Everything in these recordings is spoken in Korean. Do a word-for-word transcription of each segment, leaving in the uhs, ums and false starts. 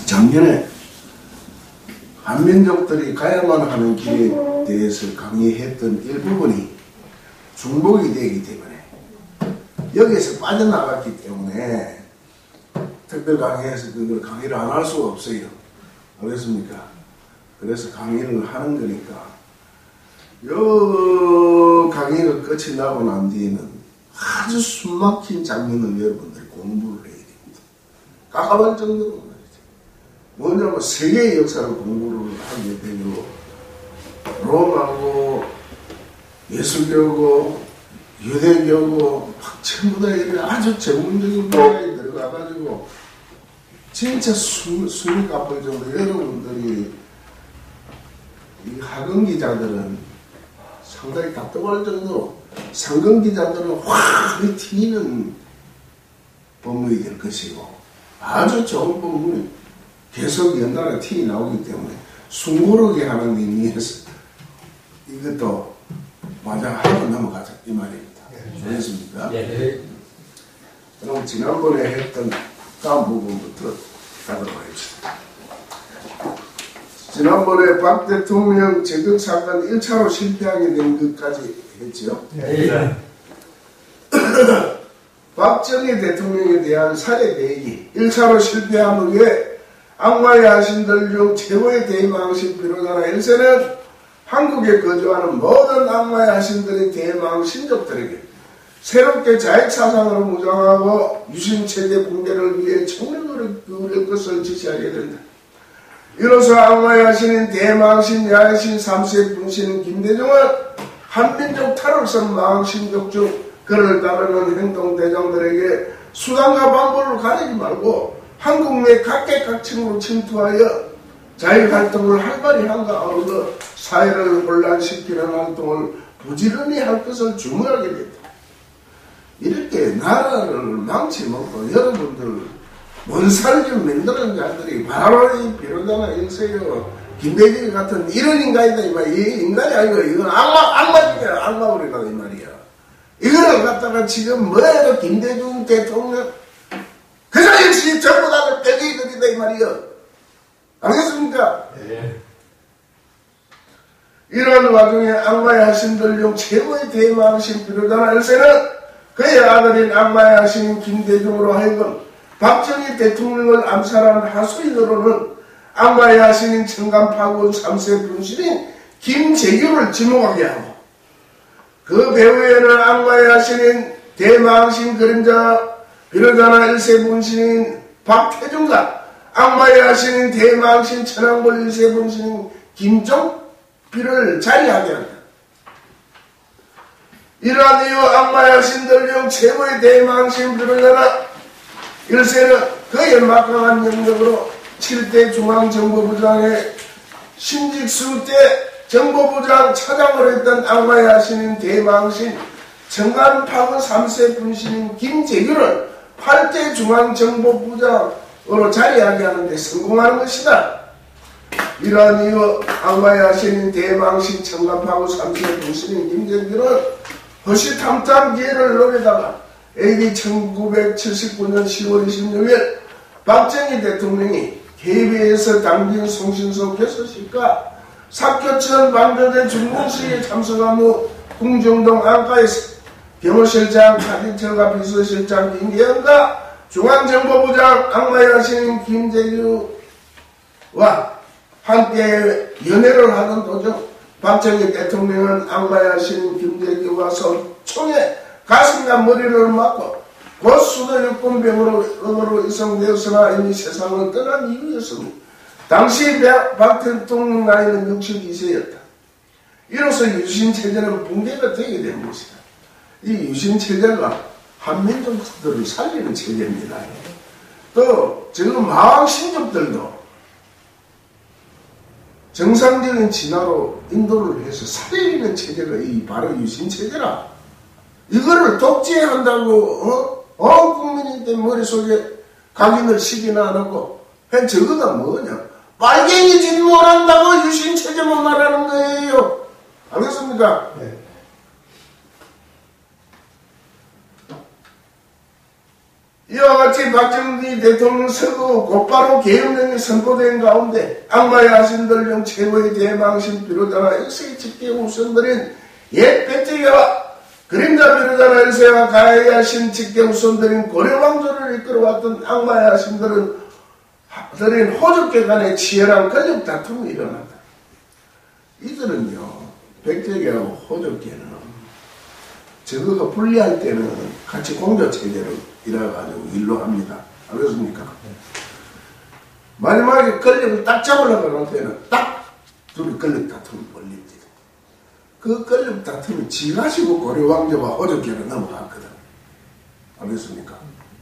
작년에 한민족들이 가야만 하는 길에 대해서 강의했던 일부분이 중복이 되기 때문에 여기에서 빠져나갔기 때문에 특별 강의에서 그걸 강의를 안 할 수가 없어요. 알겠습니까? 그래서 강의를 하는 거니까 요 강의가 끝이 나고 난 뒤에는 아주 숨막힌 장면을 여러분들이 공부를 해야 됩니다. 깜깜할 정도로 말이죠. 뭐냐면 세계의 역사를 공부를 하게 되고 로마고 예수교고 유대교고 전부 다 이렇게 아주 전문적인 분야에 들어가가지고 진짜 숨, 숨이 가쁠 정도 여러분들이 이 학원 기자들은 상당히 답답할 정도로 상근 기자들은 확 튀는 법문이 될 것이고 아주 좋은 법문이 계속 연달아 티 나오기 때문에 숨고르게 하는 의미에서 이것도 맞아 하고 넘어가자 이 말입니다. 알겠습니까? 네. 네. 그럼 지난번에 했던 다음 부분부터 가도록 하겠습니다. 지난번에 박 대통령 재격사건 일 차로 실패하게 된 것까지 했죠. 네. 박정희 대통령에 대한 살해 계획이 일 차로 실패한 후에 악마의 하신들 중 최고의 대망신 비로자나 일세는 한국에 거주하는 모든 악마의 하신들의 대망신족들에게 새롭게 자익사상으로 무장하고 유신체제 붕괴를 위해 총력을 기울일 것을 지시하게 된다. 이로써 악마의 하신인 대망신 야신 삼 세 분신 김대중은 한민족 탈옥선 망신족 중 그를 따르는 행동대장들에게 수단과 방법을 가리지 말고 한국 내 각계각층으로 침투하여 자익활동을 활발히 한가 아울러 사회를 혼란시키는 활동을 부지런히 할 것을 주문하게 됐다. 이렇게 나라를 망치먹고 여러분들 원살좀 만드는 자들이 바로 이 비로자나 일세요 김대중 같은 이런 인간이다 이 말이야. 이 인간이 아니고 이건 악마 악마 중에 악마우리다 이 말이야. 이거를 갖다가 지금 뭐해도 김대중 대통령 그저 역시 전부 다 빼기들이다 이 말이야. 알겠습니까? 네. 이런 와중에 악마의 하신들 중 최고의 대망신 비로자나 일세는 그의 아들인 악마의 하신인 김대중으로 하여금 박정희 대통령을 암살한 하수인으로는 악마의 하신인 청간파군 삼 세 분신인 김재규를 지목하게 하고 그 배후에는 악마의 하신인 대망신 그림자 비로자나 일 세 분신인 박태중과 악마의 하신인 대망신 천황벌 일 세 분신인 김종필을 자리하게 한다. 이러한 이후 악마의 하신들 중 최고의 대망신 비로자나 일 세는 그의 막강한 영역으로 칠 대 중앙정보부장의 신직수 때 정보부장 차장으로 했던 악마의 하신인 대망신 청간파군 삼 세 분신인 김재규를 팔 대 중앙정보부장으로 자리하게 하는 데 성공하는 것이다. 이러한 이후 악마의 하신인 대망신 청간파군 삼 세 분신인 김재규는 허시탐탐 기회를 노리다가 에이디 천구백칠십구 년 시월 이십육일 박정희 대통령이 케이비에스 당진 송신소 개소식과 사교천 방조제 중공식에 참석한 후 궁정동 안가에서 경호실장 차진철과 비서실장 김계현과 중앙정보부장 악마의 하신인 김재규와 함께 연애를 하던 도중 박정희 대통령은 악마의 하신인 김재규와 총에 가슴과 머리를 맞고 곧 수도 육군병으로 이송되었으나 이미 세상을 떠난 이유였습니다. 당시 박 대통령 나이는 육십이 세였다. 이로써 유신체제는 붕괴가 되게 된 것이다. 이 유신체제가 한민족들을 살리는 체제입니다. 또 지금 마왕신족들도 정상적인 진화로 인도를 해서 살리는 체제가 이 바로 유신체제라. 이거를 독재한다고 어? 어 국민인데 머릿속에 각인을 시키나 안 하고 한 저거가 뭐냐 빨갱이 진몰한다고 유신체제만 말하는 거예요. 알겠습니까? 네. 네. 이와 같이 박정희 대통령 서거 곧바로 계엄령이 선포된 가운데 악마의 아신들 중 최고의 대망신 비로자나 일세의 직계 우선들인 옛 백제계와 그림자 비로자나 일세와 가해의 아신 직계 우선들인 고려왕조를 이끌어왔던 악마의 아신들은 들인 호족계 간의 치열한 권력 다툼이 일어난다. 이들은요, 백제계하고 호족계는 저거가 불리할 때는 같이 공조체제로 일어가지고 일로 합니다. 알겠습니까? 마지막에 권력을 딱 잡으려고 할 때는 딱 둘이 권력 다툼을 벌립니다. 그 권력 다툼이 지가시고 고려왕조와 호족계로 넘어갔거든. 알겠습니까?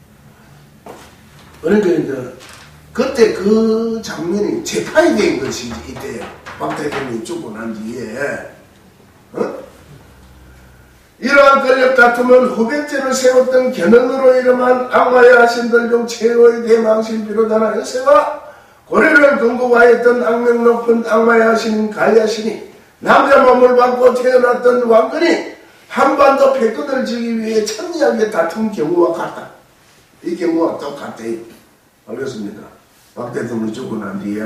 그러니까 이제 그때 그 장면이 재판이 된 것이지, 이때 박 대통령이 죽고 난 뒤에. 어? 이러한 권력 다툼은 후백제를 세웠던 견훤으로 이름한 악마의 아신들 중 최후의 대망신 비로자나 일세와 고려를 근거하였던 악명 높은 악마의 아신 가야신이 남자 몸을 받고 태어났던 왕건이 한반도 패권을 지기 위해 천리하게 다툰 경우와 같다. 이 경우와 똑같다. 알겠습니다. 박 대통령이 죽고 난 뒤에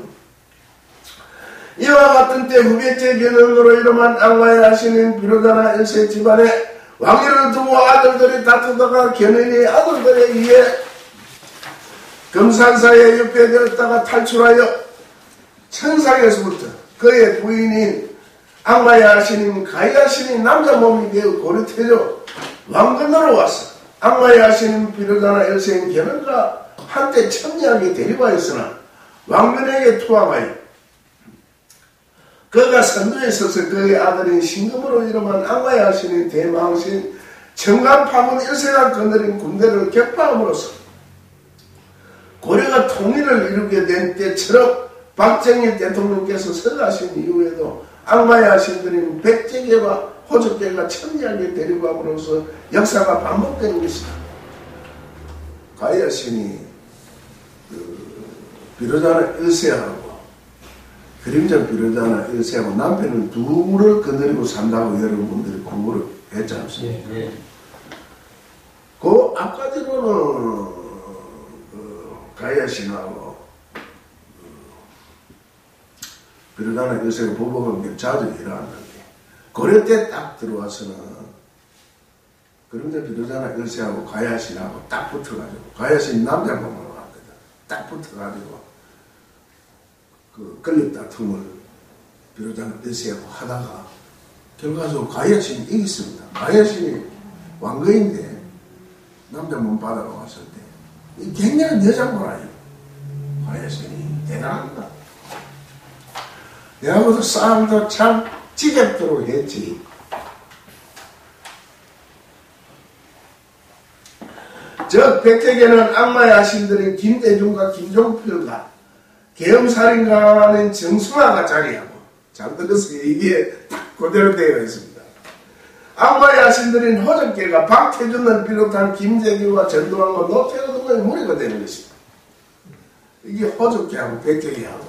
이와 같은 때 후백제 견훤으로 이름한 악마의 아신인 비로자나 일세 집안에 왕위를 두고 아들들이 다투다가 견훤이 아들들에 의해 금산사에 유폐되었다가 탈출하여 천상에서부터 그의 부인인 악마의 아신인 가야신이 남자 몸이 되어 고려태조 왕건으로 왔어. 악마의 아신인 비로자나 일세인 견훤과 한때 천리하게 데려가였으나 왕건에게 투항하여 그가 선두에 서서 그의 아들인 신금으로 이름한 악마의 아신인 대망신 청간파군 일세가 거느린 군대를 격파함으로써 고려가 통일을 이루게 된 때처럼 박정희 대통령께서 서가신 이후에도 악마의 아신들인 백제계와 호족계가 천리하게 데리고함으로써 역사가 반복되는 것이다. 가야신이 그 비로자나 일세하고 그림자 비로자나 일세하고 남편은 둘을 거느리고 산다고 여러분들이 공부를 했지 않습니까? 예, 예. 그 앞까지로는 그 가야신하고 그 비로자나 일세가 부부관계 자주 일어났는데 고려 때 딱 들어와서는 그림자 비로자나 일세하고 가야신하고 딱 붙어가지고 가야신 남자 몸으로 왔거든. 딱 붙어가지고 그 권력 다툼을 비로자나 일세하고 하다가 결과적으로 가야신이 이겼습니다. 가야신이 왕거인데 남자 몸 받아가 왔을 때 굉장한 여장부라요. 가야신이 대단합니다. 내하고도 싸움도 참 지겹도록 했지. 즉 백제계는 악마의 아신들인 김대중과 김종필과 계엄살인관인 정승화가 자리하고, 잘 들으세요. 이게 딱 그대로 되어 있습니다. 악마의 아신들인 호족계가 박태준을 비롯한 김재규와 전두환과 노태우 등의 무리가 되는 것입니다. 이게 호족계하고 백제계하고.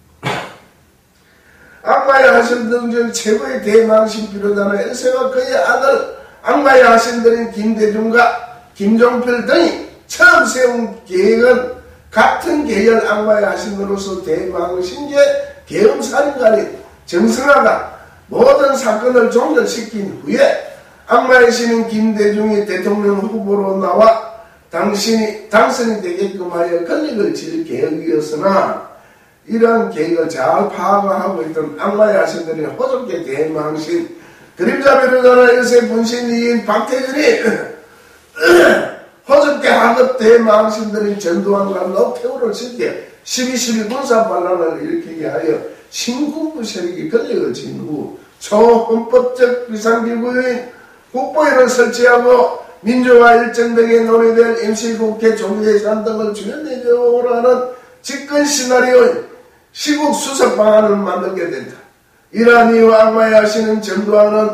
악마의 아신들 중 최고의 대망신 비로자나 일세와 그의 아들 악마의 아신들인 김대중과 김종필 등이 처음 세운 계획은 같은 계열 악마의 아신으로서 대망신계 계엄살인관인 정승화가 모든 사건을 종결시킨 후에 악마의 신인 김대중이 대통령 후보로 나와 당신이 당선이 되게끔 하여 권력을 질 계획이었으나 이러한 계획을 잘 파악하고 있던 악마의 아신들이 호족계 대망신 그림자 비로자나 일세 분신이인 박태준이 호족계 하급 대망신들인 전두환과 노태우를 시켜 십이 십이 군사반란을 일으키게 하여 신군부 세력이 권력을 쥔 후 초헌법적 비상기구인 국보위를 설치하고 민주화 일정 등에 논의될 임시국회 종료예산 등을 준연내조라는 집권 시나리오인 시국 수습 방안을 만들게 된다. 이러한 이후 악마의 아신인 전두환은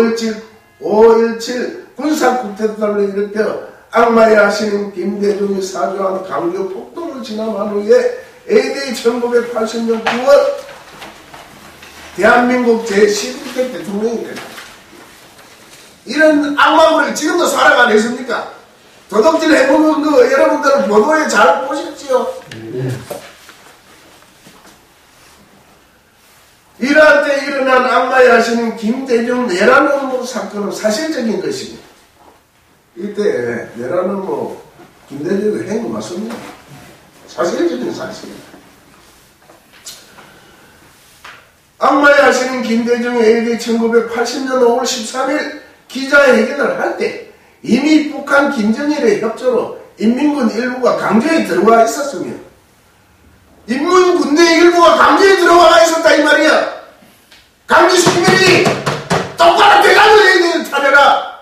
오일칠 군사쿠데타를 일으켜 악마의 아신인 김대중이 사주한 강교 폭동을 지나간 후에 에이디 천구백팔십 년 구월 대한민국 제십일 대 대통령이 된다. 이런 악마물을 지금도 살아가고 있습니까? 도둑질 해먹은 거 여러분들 보도에 잘 보셨지요? 네. 이러한 때 일어난 악마의 하시는 김대중 내란음모 사건은 사실적인 것입니다. 이때 내란음모 김대중이 한 거 맞습니다. 사실적인 사실입니다. 악마의 하시는 김대중에게 천구백팔십 년 오월 십삼일 기자회견을 할 때 이미 북한 김정일의 협조로 인민군 일부가 강조에 들어와 있었으며 인민군대 일부가 강조에 들어와 있었다 이 말이야. 강제숙민이 똑바로 대답을 해야 되는 타려라.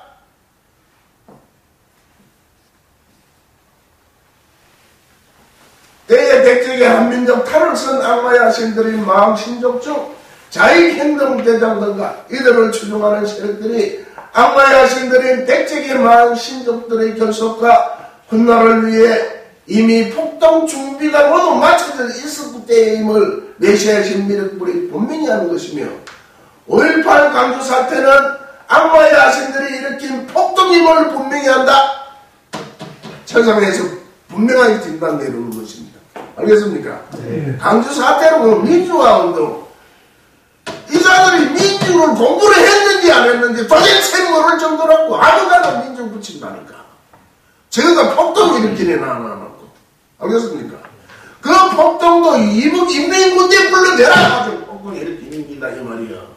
때에 백제의 한민족 탈을 쓴 악마의 하신들의 마음 신족 중 자익행동대장들과 이들을 추종하는 세력들이 악마의 하신들인 백제의 마음 신족들의 결속과 훗날을 위해 이미 폭동 준비가 모두 마쳐져 있을 때임을 메시아신 미륵불이 분명히 하는 것이며 오일팔 강주 사태는 악마의 하신들이 일으킨 폭동임을 분명히 한다. 천상에서 분명하게 진단 내리는 것입니다. 알겠습니까? 네. 강주 사태로 민주화운동 이 자들이 민주를 공부를 했는지 안 했는지 도대체 모를 정도라고 아무데나 민주 붙인다니까. 제가 폭동 일으키네 안 하고. 알겠습니까? 그 폭동도 이북 인민군대 불러내라 가지고 폭동 일으키는 기다 이 말이야.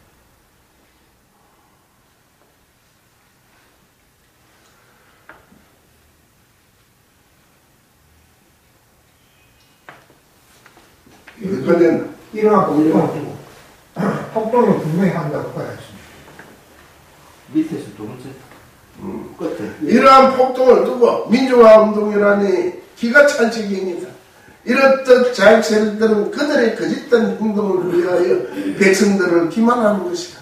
이거는 이러하고 이러하고 폭동을 분명히 한다고 봐야지. 밑에서 두 번째 음. 끝에 이러한 폭동을 두고 민주화운동이라니 기가 찰 지경이다. 이렇듯 자익세력들은 그들의 거짓된 행동을 위하여 백성들을 기만하는 것이다.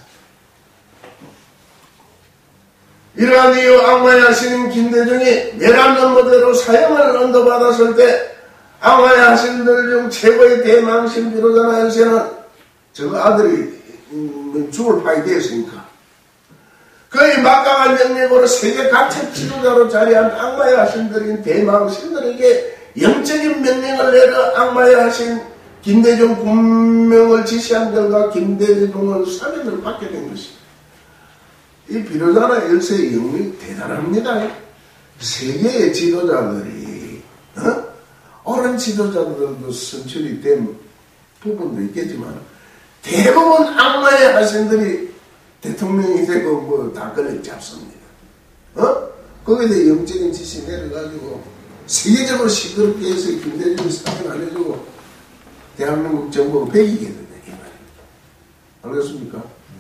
이러한 이유 악마의 하시는 김대중이 내란 업무대로 사형을 언도받았을 때 악마의 하신들 중 최고의 대망신 비로자나 연세는 저 아들이 음, 죽을 파이 되었으니까 그의 막강한 영역으로 세계 각체 지도자로 자리한 악마의 하신들인 대망신들에게 영적인 명령을 내려 악마의 하신 김대중 군명을 지시한 결과 김대중을 사면을 받게 된 것입니다. 이 비로자나 열세의 영역이 대단합니다. 세계의 지도자들이 어? 옳은 지도자들도 선출이 된 부분도 있겠지만 대부분 악마의 하신들이 대통령이 되고 뭐 다 걸려 잡습니다. 어? 거기에 대해 영적인 지시 내려가지고 세계적으로 시끄럽게 해서 김대중이 사면 안 해주고 대한민국 정부가 배기게 되네 이 말입니다. 알겠습니까?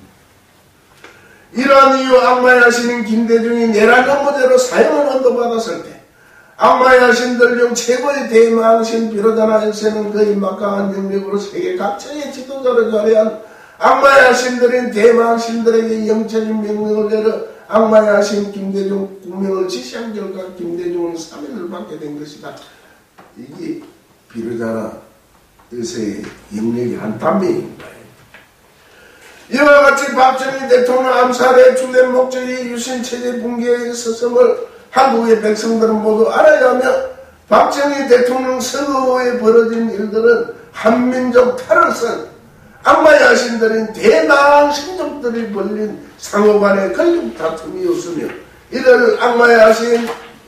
이러한 이유 악마의 하시는 김대중이 내란 업무대로 사형을 언도받았을 때 악마의 하신들 중 최고의 대망신 비로자나 일세는 그의 막강한 영역으로 세계 각처의 지도자를 자리한 악마의 하신들인 대망신들에게 영적인 명령을 내려 악마의 하신 김대중 국명을 지시한 결과 김대중은 사면을 받게 된 것이다. 이게 비로자나 일세의 영역의 한 단면입니다. 이와 같이 박정희 대통령 암살의 주된 목적이 유신체제 붕괴에 있었음을 한국의 백성들은 모두 알아야 하며 박정희 대통령 서거에 벌어진 일들은 한민족 탈을 쓴 악마의 하신들인 대망신족들이 벌린 상호간의 권력 다툼이었으며 이를 악마의 하신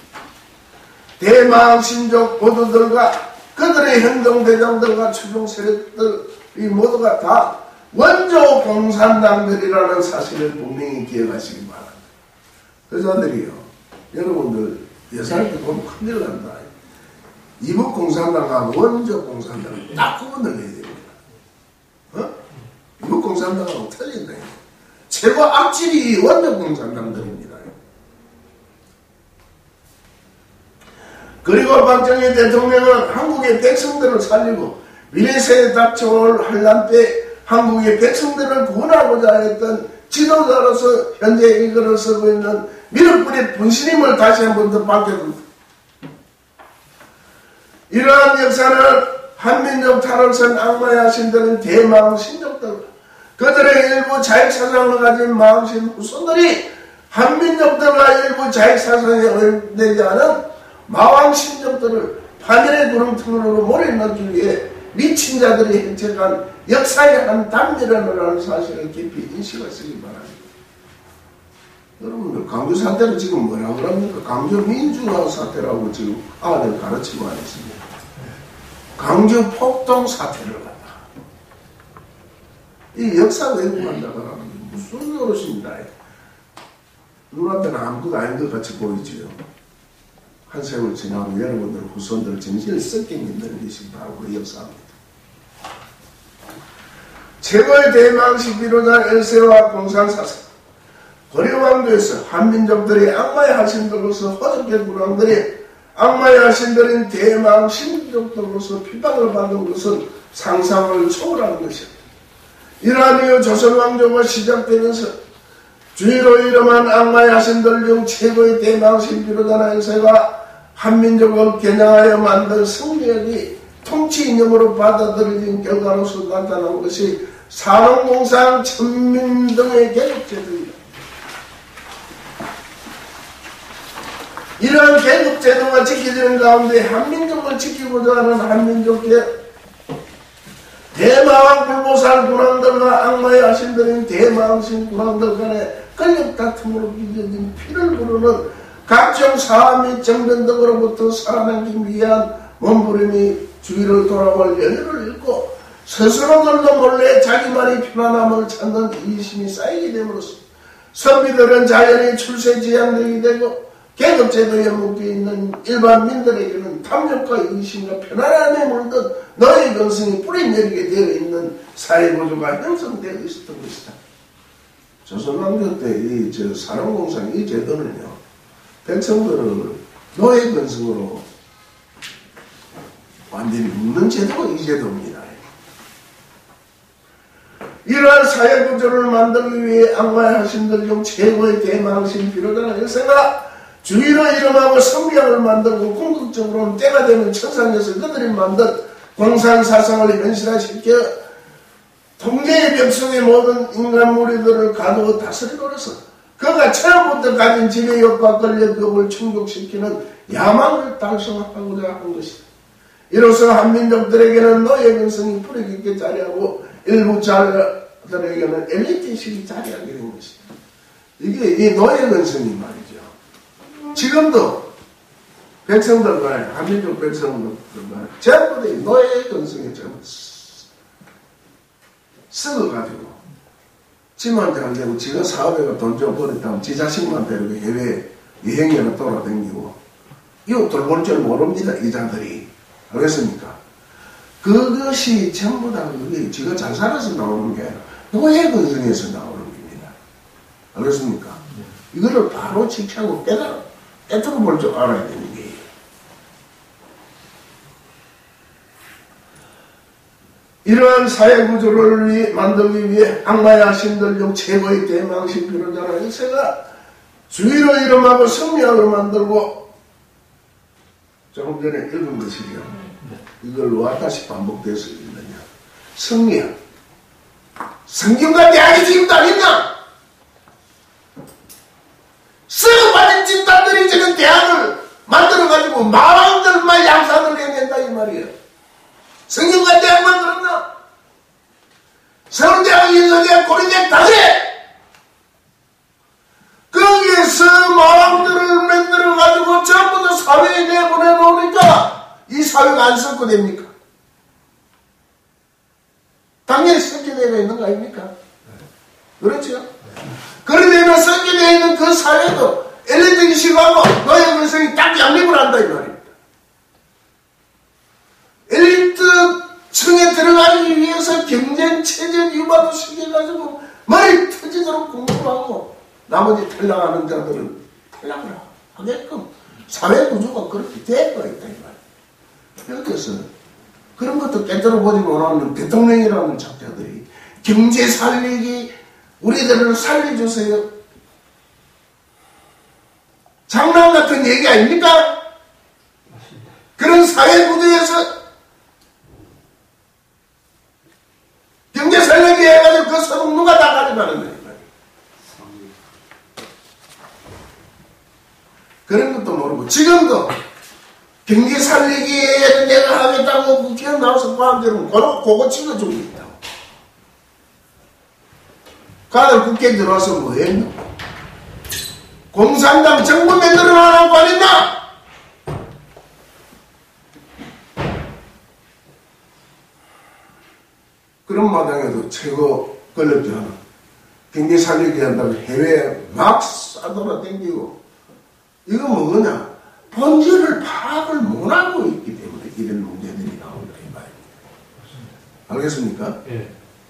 대망신족 보도들과 그들의 행동대장들과 추종 세력들이 모두가 다 원조 공산당들이라는 사실을 분명히 기억하시기 바랍니다. 그 자들이요. 여러분들 예산할 때 보면 큰일 난다. 이북 공산당하고 원조 공산당 딱 구분을 해야 됩니다. 어? 이북 공산당하고 틀린다. 최고 악질이 원조 공산당들입니다. 그리고 박정희 대통령은 한국의 백성들을 살리고 미래세에 닥쳐올 환란 때 한국의 백성들을 구원하고자 했던 지도자로서 현재 이글을 쓰고 있는 미륵불의 분신임을 다시 한 번 더 밝혀줍니다. 이러한 역사는 한민족 탈을 쓴 악마의 하신들은 대망신족들 그들의 일부 자익사상을 가진 망신 후손들이 한민족들과 일부 자익사상에 오염되지 않은 마왕신족들을 파멸의 구름통으로 몰아넣기 위해 미친 자들이 행책한 역사의 한 단면이라는 사실을 깊이 인식하시기 바랍니다. 여러분들 강주 사태를 지금 뭐라 그럽니까? 강주 민주화 사태라고 지금 아들 가르치고 있습니다. 강주 폭동 사태를 갖다 이 역사 왜곡한다고 하는 게 무슨 노릇입니다. 눈앞에는 아무것도 아닌 것 같이 보이지요. 한 세월 지나고 여러분들 후손들 정신을 썩게 만드는 것이 바로 그 역사입니다. 최고의 대망식 비로자 엘세와 공산사상 고려왕조에서 한민족들이 악마의 하신들로서 허접된 군왕들이 악마의 하신들인 대망신족들로서 핍박을 받은 것은 상상을 초월하는 것입니다. 이러한 이후 조선왕조가 시작되면서 주의로 이름한 악마의 하신들 중 최고의 대망신 비로자나 엘세가 한민족을 겨냥하여 만든 성리학이 통치 이념으로 받아들여진 결과로서 나타난 것이 산업공상, 천민 등의 계급제도입니다. 이러한 계급제도가 지켜지는 가운데 한민족을 지키고자 하는 한민족의 대마왕 불보살 군왕들과 악마의 하신들인 대마왕신 군왕들 간의 권력 다툼으로 빚어진 피를 부르는 각종 사화 및 정변 등으로부터 살아남기 위한 몸부림이 주위를 돌아볼 여유를 잃고 스스로들도 몰래 자기만의 편안함을 찾는 이심이 쌓이게 됨으로써 선비들은 자연히 출세지향력이 되고 계급제도에 묶여있는 일반민들에게는 탐욕과 이심과 편안함에 물든 너의 근성이 뿌리내리게 되어 있는 사회구조가 형성되어 있었던 것이다. 조선왕조 때 이 저 산업공상 이 제도는요, 백성들을 노예 근성으로 완전히 묶는 제도가 이 제도입니다. 이러한 사회구조를 만들기 위해 악마의 하신들 중 최고의 대망신 비로자나 엘세가 주의로 이름하고 성리학을 만들고 궁극적으로는 때가 되면 천상에서 그들이 만든 공산사상을 현실화시켜 통제의 벽 속의 모든 인간 무리들을 가두어 다스리로서 그가 처음부터 가진 지배욕과 권력욕을 충족시키는 야망을 달성하고자 한 것이다. 이로써 한민족들에게는 노예 근성이 뿌리깊게 자리하고 일부 자들에게는 엘리트식이 자리하게 된 것이다. 이게 이 노예 근성이 말이죠. 지금도 백성들 간에 한민족 백성들 간에 전부 다 노예 근성에 전부 썩어가지고 지만 잘되고 지가 사업에가 돈 좀 벌었다면 지 자식만 데리고 해외 여행이나 돌아다니고 이웃들 볼 줄 모릅니다. 이 자들이. 알겠습니까? 그것이 전부 다 그게 지가 잘 살아서 나오는 게 아니라 노예 근성에서 나오는 겁니다. 알겠습니까? 이거를 바로 직하고 깨달아 깨뜨려 볼 줄 알아야 되는 거예요. 이러한 사회구조를 만들기 위해 악마의 하신들 중 최고의 대망신 비로자나 엘세가 주의로 이름하고 성리학을 만들고 조금 전에 읽은 것이요. 이걸 왜 다시 반복돼서 읽느냐. 성리학. 성경과 대학이 지금도 아니냐? 썩어버린 집단들이 지금 대학을 만들어가지고 마왕들만 양산을 해낸다 이 말이에요. 성균관 대학 만들었나? 서울대학, 인서대학, 고려대학 다 그래! 거기에서 마왕들을 만들어가지고 전부 다 사회에 내보내놓으니까 이 사회가 안 썩고 됩니까? 당연히 썩게 되어 있는 거 아닙니까? 그렇죠? 그렇게 되면 썩게 되어 있는 그 사회도 엘리트식하고 노예 근성이 딱 양립을 한다 이 말입니다. 엘리트 층에 들어가기 위해서 경쟁체제 유발을 시켜가지고 머리 터지도록 공부하고 나머지 탈락하는 자들은 탈락을 하게끔 사회구조가 그렇게 되어 있다 이 말이에요. 여기서 그런 것도 깨달아 보지 못하는 대통령이라는 작자들이 경제 살리기 우리들을 살려주세요. 장난 같은 얘기 아닙니까? 그런 사회구조에서 경제 살리기 해가지고 그 소득 누가 다 가져가는 거예요. 그렇고 지금도 경기 살리기에 내가 하겠다고 국회에 나와서 마음대로 그거, 그거 찍어주고 있다고. 다들 국회에 들어와서 뭐 했노? 공산당 정부 만들어라고 안 했나? 그런 마당에도 최고 권력자는 경기 살리기 한다고 해외에 막 싸돌아 댕기고, 이거 뭐냐? 본질을 파악을 못하고 있기 때문에 이런 문제들이 나온다 이 말입니다. 알겠습니까? 예.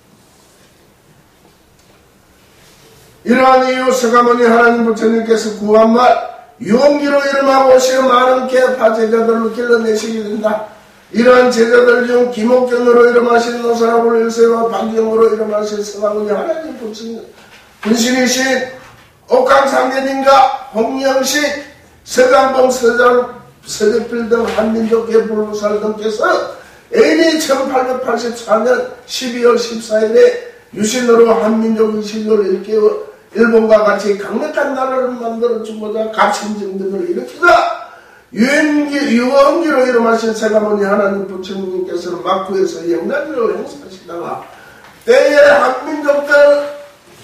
이러한 이유 서가모니 하나님 부처님께서 구한 말 용기로 이름하고 오시어 많은 개파 제자들로 길러내시게 된다. 이러한 제자들 중 김옥경으로 이름하신 노사라불 일세와 박경으로 이름하신 서가모니 하나님 부처님 분신이신 옥강상계님과 홍영식 서강봉 서장 서대필 등 한민족 개불무살 등께서 에이디 천팔백팔십사 년 십이월 십사일에 유신으로 한민족 이식을 일깨워 일본과 같이 강력한 나라를 만들어주고자 갑신정 등을 일으키다 유엔기, 유언기로 이름하신 세가모니 하나님 부처님께서는 막구에서 영단위를 행사하시다가 때에 한민족들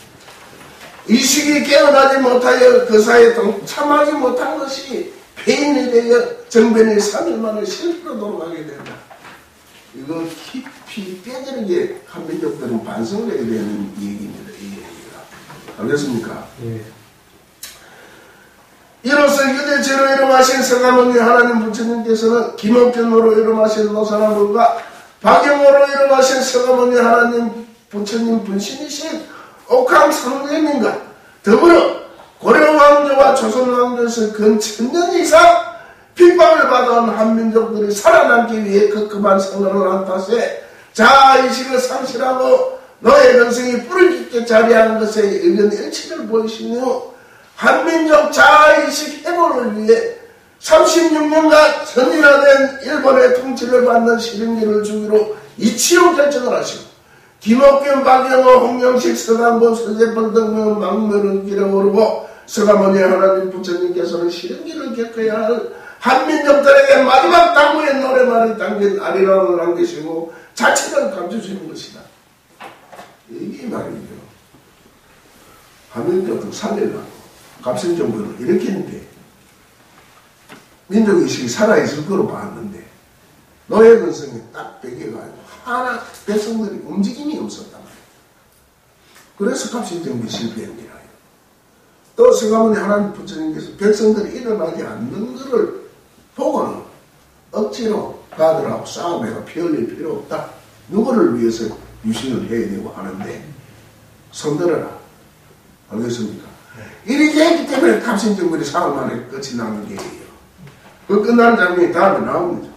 이식이 깨어나지 못하여 그 사이에 참하지 못한 것이 폐인이 되어 정변이 삼 일 만에 실패로 돌아가게 된다. 이거 깊이 깨지게 한민족들은 반성을 해야 되는 얘기입니다. 이 얘기가. 알겠습니까? 예. 이로써 유대제로 이름하신 서가모니 하나님 부처님께서는 김옥경으로 이름하신 노사나불과 박영으로 이름하신 서가모니 하나님 부처님 분신이신 옥황상제님과 더불어 고려왕조와 조선왕조에서 근 천년 이상 핍박을 받아온 한민족들이 살아남기 위해 급급한 생활을 한 탓에 자아의식을 상실하고 노예 근성이 뿌리 깊게 자리한 것에 의견 일치를 보이신 후 한민족 자아의식 해고를 위해 삼십육 년간 선진화된 일본의 통치를 받는 시름기를 주기로 이치로 결정을 하시고 김옥균, 박영호, 홍영식, 서강본, 서재벌 등의 망명을 길어 오르고 서가모니 하나님 부처님께서는 시름기를 겪어야 할 한민족들에게 마지막 당부의 노래만을 담긴 아리랑을 남기시고 자치를 감춰주는 것이다. 이게 말이죠. 한민족을 살리려고 갑신정부를 일으키는데 민족의식이 살아있을 거로 봤는데 노예 근성이 딱 배겨가지고 하나 백성들이 움직임이 없었단 말이에요. 그래서 갑신정부 실패합니다. 또 서가모니 하나님 부처님께서 백성들이 일어나지 않는 것을 보고는 억지로 가들하고 싸움해가 피 흘릴 필요 없다. 누구를 위해서 유신을 해야 되고 하는데 손들어라. 알겠습니까? 네. 이렇게 했기 때문에 갑신정부의 사흘 만에 끝이 나는 게예요. 그 끝나는 장면이 다음에 나옵니다.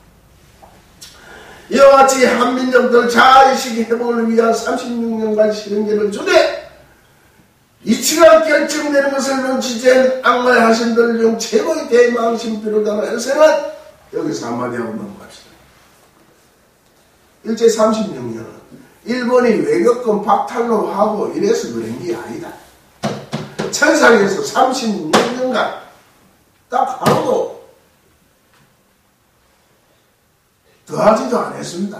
이와 같이 한민족들 자아의식 회복을 위한 삼십육 년간 실행계를 주되 이치가 결정되는 것을 눈치챈 악마의 하신들 중 최고의 대망신 비롯하는 일세는 여기서 한마디 하고 넘어갑시다. 일제 삼십육 년은 일본이 외교권 박탈로 하고 이래서 그런 게 아니다. 천상에서 삼십육 년간 딱 하루도 더하지도 않았습니다.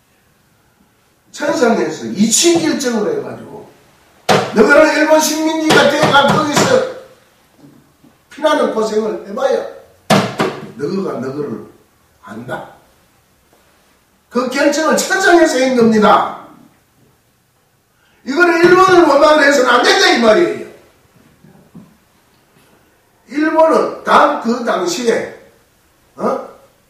천상에서 이치 결정을 해가지고 너희는 일본 식민지가 되어가 거기서 피나는 고생을 해봐야 너희가 너희를 안다. 그 결정을 천상에서 한 겁니다. 이거는 일본을 원망을 해서는 안 된다 이 말이에요. 일본은 단 그 당시에 어?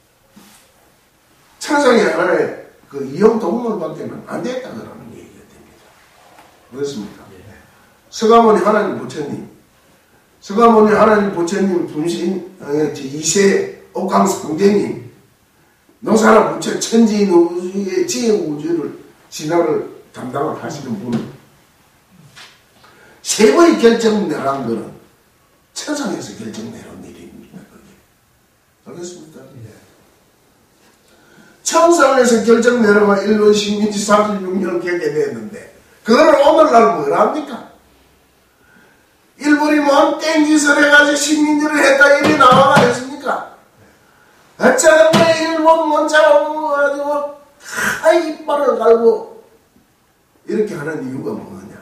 천상의 하나의 그 이용 동물밖에는 안 됐다는 얘기가 됩니다. 그렇습니까? 서가모니 하나님 부처님, 서가모니 하나님 부처님 분신 이 세 옥황상제님, 노사라 부처 천지인 우주의 지행 우주를 진화를 담당을 하시는 분, 세부의 결정 내란 거는 천상에서 결정 내란 일입니다. 그게. 알겠습니까? 네. 천상에서 결정 내려가 일본 식민지 삼십육 년을 겪게 됐는데, 그걸 오늘날 뭘 합니까? 일본이 뭔 땡짓을 해가지고 식민지를 했다 이리 나와가 했습니까? 어쩌면 일본 못 잡아가지고 하 이빨을 갈고 이렇게 하는 이유가 뭐냐?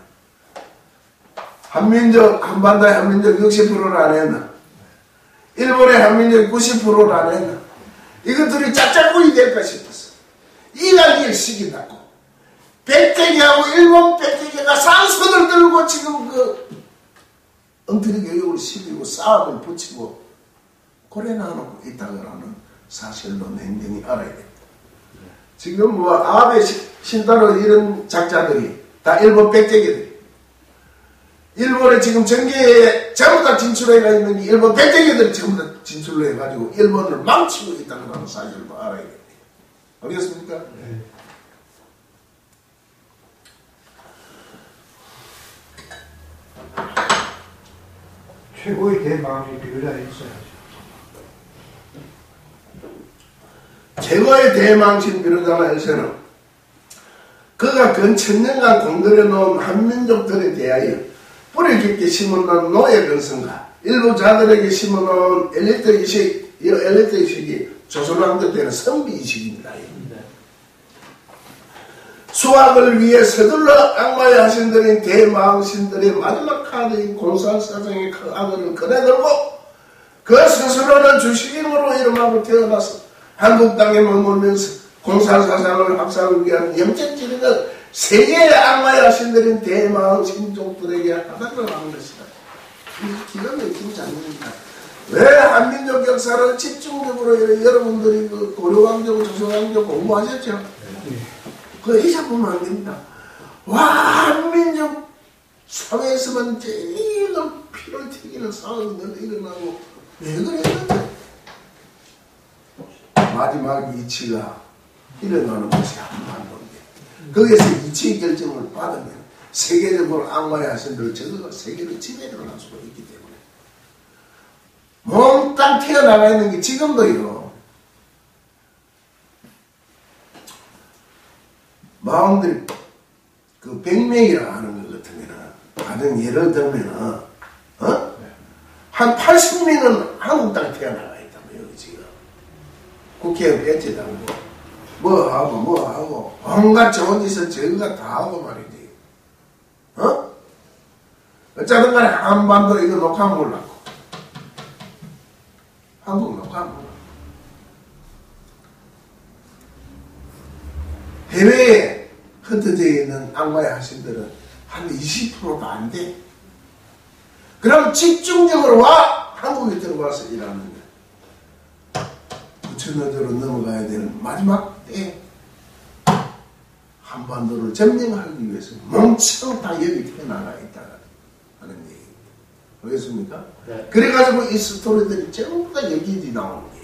한민족, 한반도의 한민족 육십 퍼센트를 안 했나? 일본의 한민족 구십 퍼센트를 안 했나? 이것들이 짝짝꿍이 될까 싶었어. 이갈길 시킨다고. 백대기하고 일본 백대기가 쌍손을 들고 지금 그 엉터리 교육을 시키고 싸움을 붙이고 고래 나누고 있다는 사실로 냉정히 알아야 됩니다. 지금 뭐 아베 신타로 이런 작자들이 다 일본 백대기들이 일본에 지금 전개에 전부 다 진출해가 있는 게 일본 백대기들이 전부 다 진출을 해가지고 일본을 망치고 있다는 사실을 알아야 됩니다. 알겠습니까? 네. 최고의 대망이 비교자에 있어야죠. 최고의 대망신 비로자나에서는 그가 근 천년간 공들여 놓은 한민족들에 대하여 뿌리 깊게 심어놓은 노예 근성과 일부 자들에게 심어놓은 엘리트 의식, 이 엘리트 의식이 조선왕조 때는 선비 의식입니다. 수학을 위해 서둘러 악마의 하신들인 대망신들의 마지막 카드인 공산사정의 그 악을 꺼내들고 그 스스로는 주식인으로 이름하고 태어나서 한국 땅에 머물면서 공산사상을 확산하기 위한 영적지리는 세계의 악마의 하신들인 대망신족들에게 하다를 하는 것이다. 이 기가 막힌 장면입니다. 왜 한민족 역사를 집중적으로 여러분들이 그 고려왕조, 조선왕조 공부하셨죠? 그거 잊어보면 안 됩니다. 와, 한민족 사회에서만 제일 피를 튀기는 싸움이 일어나고 왜 그랬는데 마지막 이치가 일어나는 것이 한반도인데 거기에서 이치 결정을 받으면 세계적으로 악마의 하신들 저거가 세계를 지배를 할 수가 있기 때문에 몽땅 튀어나가 있는 게 지금도요. 마음들이 그 백 명이라 하는 것 같으면은 가령 예를 들면은 어? 한 팔십 명은 한국 땅에 태어나가 있다면 여기 지금 국회의원 배치당고 뭐 하고 뭐 하고 온갖 좋은 짓을 저희가 다 하고 말이지. 어? 어쩌든 간에 한반도 이거 녹화 몰랐고 한국 녹화 몰랐고 해외에 흩어져 있는 악마의 하신들은 한 이십 퍼센트도 안 돼. 그럼 집중적으로 와! 한국에 들어와서 일하는 거야. 부천어조로 넘어가야 되는 마지막 때 한반도를 점령하기 위해서 멍청 다 여기 태어나가 있다 하는 얘기입니다. 알겠습니까? 네. 그래가지고 이 스토리들이 전부 다 여기 나오는 거예요.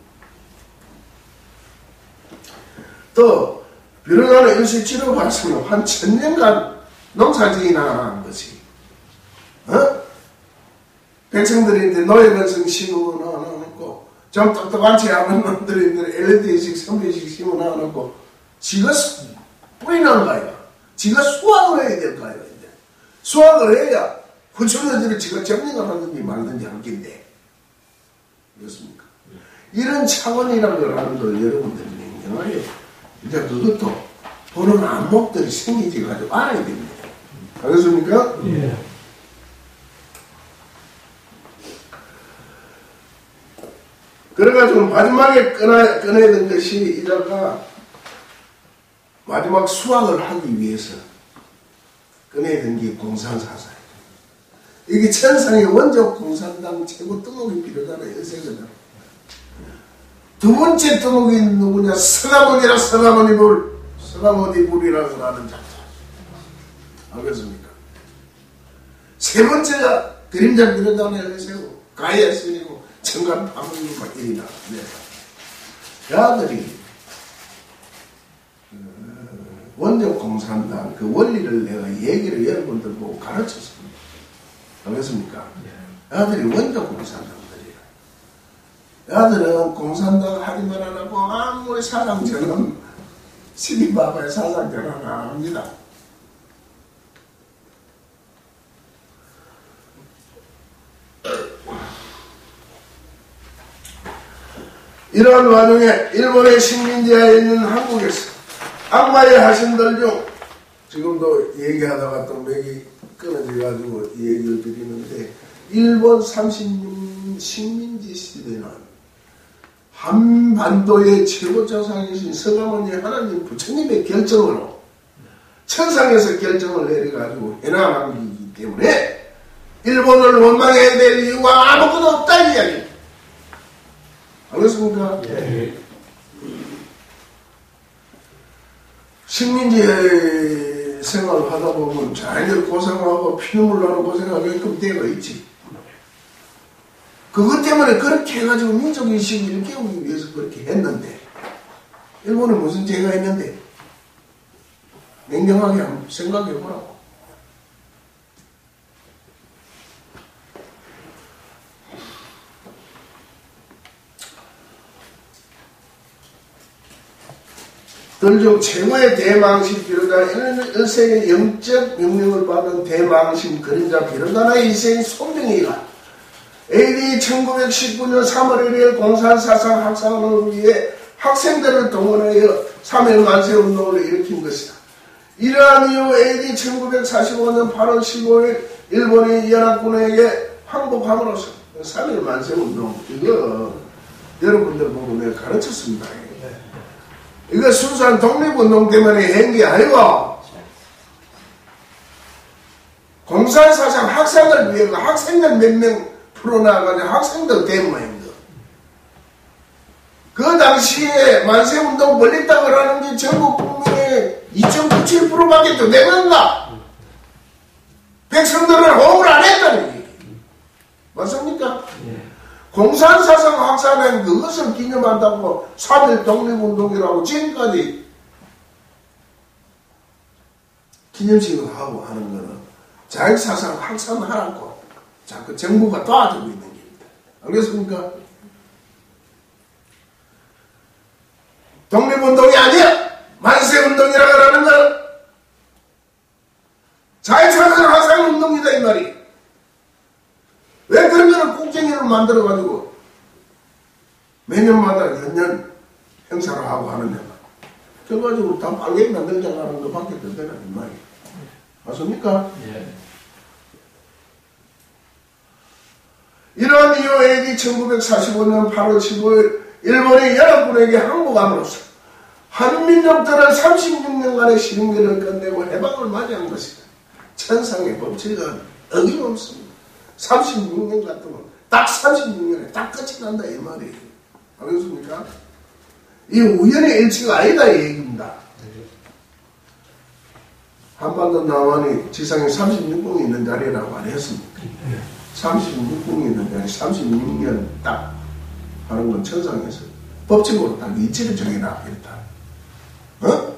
또 비로자는 일시 치료 받으면 한 천년간 농사지이나 한 것이, 어? 백성들인데 노예백성 심어 넣어놓고, 좀 똑똑한 체 하는 놈들인데 엘리트식, 선비식 심어 넣어놓고, 지가 뿌리는 거야. 지가 수학을 해야 될 거야. 이제. 수학을 해야 후천어지를 지가 점령을 하든지 말든지 할 건데. 그렇습니까? 이런 차원이라는 걸 하는 걸 여러분들이 명령하여 이제 그것도 보는 안목들이 생기지 가지고 알아야 됩니다. 알겠습니까? 예. 그래가지고 마지막에 꺼내, 꺼내던 것이 이자가 마지막 수학을 하기 위해서 꺼내던 게 공산사상이에요. 이게 천상의 원조 공산당 최고 뜨목이 비로자나 일세거든. 두 번째 뜨목이 누구냐? 서가모니라 서가모니 불, 서가모니 불이라고 하는 작자. 알겠습니까? 세 번째가 그림자 비로자나 일세고 가야스이고 천간 파문이 막 일이나. 네. 야들이 원조 공산당 그 원리를 내가 얘기를 여러분들 보고 가르쳤습니다. 알겠습니까? 야들이 원조 공산당. 아들은 공산당 하기만 안 하고 아무리 사상전은 시기바바의 사상전은 안 합니다. 이러한 와중에 일본의 식민지하에 있는 한국에서 악마의 하신들 중 지금도 얘기하다가 또 맥이 끊어져가지고 얘기를 드리는데 일본 삼십육 년 식민지 시대는 한반도의 최고 조상이신 서가모니 하나님 부처님의 결정으로 천상에서 결정을 내려가지고 해나간 것이기 때문에 일본을 원망해야 될 이유가 아무것도 없다 이 이야기입니다. 알겠습니까? 예. 식민지 생활을 하다 보면 자기들 고생하고 피눈물 나는 고생하게끔 때가 있지. 그것 때문에 그렇게 해가지고 민족의식을 일깨우기 위해서 그렇게 했는데 일본은 무슨 죄가 있는데 냉정하게 한번 생각해 보라고. 들중 최고의 대망신 비로자나 일 세의 영적 명령을 받은 대망신 그림자 비로자나의 이세인 손병희가 에이디 천구백십구 년 삼월 일일 공산사상 학상을 위해 학생들을 동원하여 삼일 만세 운동을 일으킨 것이다. 이러한 이후 에이디 천구백사십오 년 팔월 십오일 일본이 연합군에게 항복함으로써 삼일 만세 운동 이거 여러분들 보고 내가 가르쳤습니다. 이거 순수한 독립운동 때문에 한 게 아니고 공산사상 학생을 위해 학생들 몇 명 풀어나가는 학생들 때문인 거. 그 당시에 만세운동 벌렸다고 하는 게 전국 국민의 이 점 구칠 퍼센트밖에 더 되는가? 백성들은 호응을 안 했다는 얘기. 맞습니까? 예. 공산사상 학사는 그것을 기념한다고 삼일 독립운동이라고 지금까지 기념식을 하고 하는 거는 자익사상 학사하라고 자꾸 정부가 도와주고 있는 겁니다. 알겠습니까? 독립운동이 아니야! 만세운동이라고 하는 거는 자익사상 학사운동이다 이 말이. 왜 그런 거는 국정회를 만들어가지고 매년마다 연년 행사를 하고 하느냐. 결과적으로 다 빨개 만들자고 하는 것밖에 더 되나 이 말이에요. 맞습니까? 예. 이러한 이후 에이디 천구백사십오 년 팔월 십오일 일본이 연합군에게 항복함으로써 한민족들은 삼십육 년간의 시민권을 끝내고 해방을 맞이한 것이다. 천상의 법칙은 어김없습니다. 삼십육 년 같으면 딱 삼십육 년에 딱 끝이 난다 이 말이에요. 알겠습니까? 이 우연의 일치가 아니다 이 얘기입니다. 한반도 남한이 지상에 삼십육 공이 있는 자리라고 안 했습니까? 삼십육 공이 있는 자리 삼십육 년 딱 하는 건 천상에서 법칙으로 딱 이치를 정해라 이렇다. 어?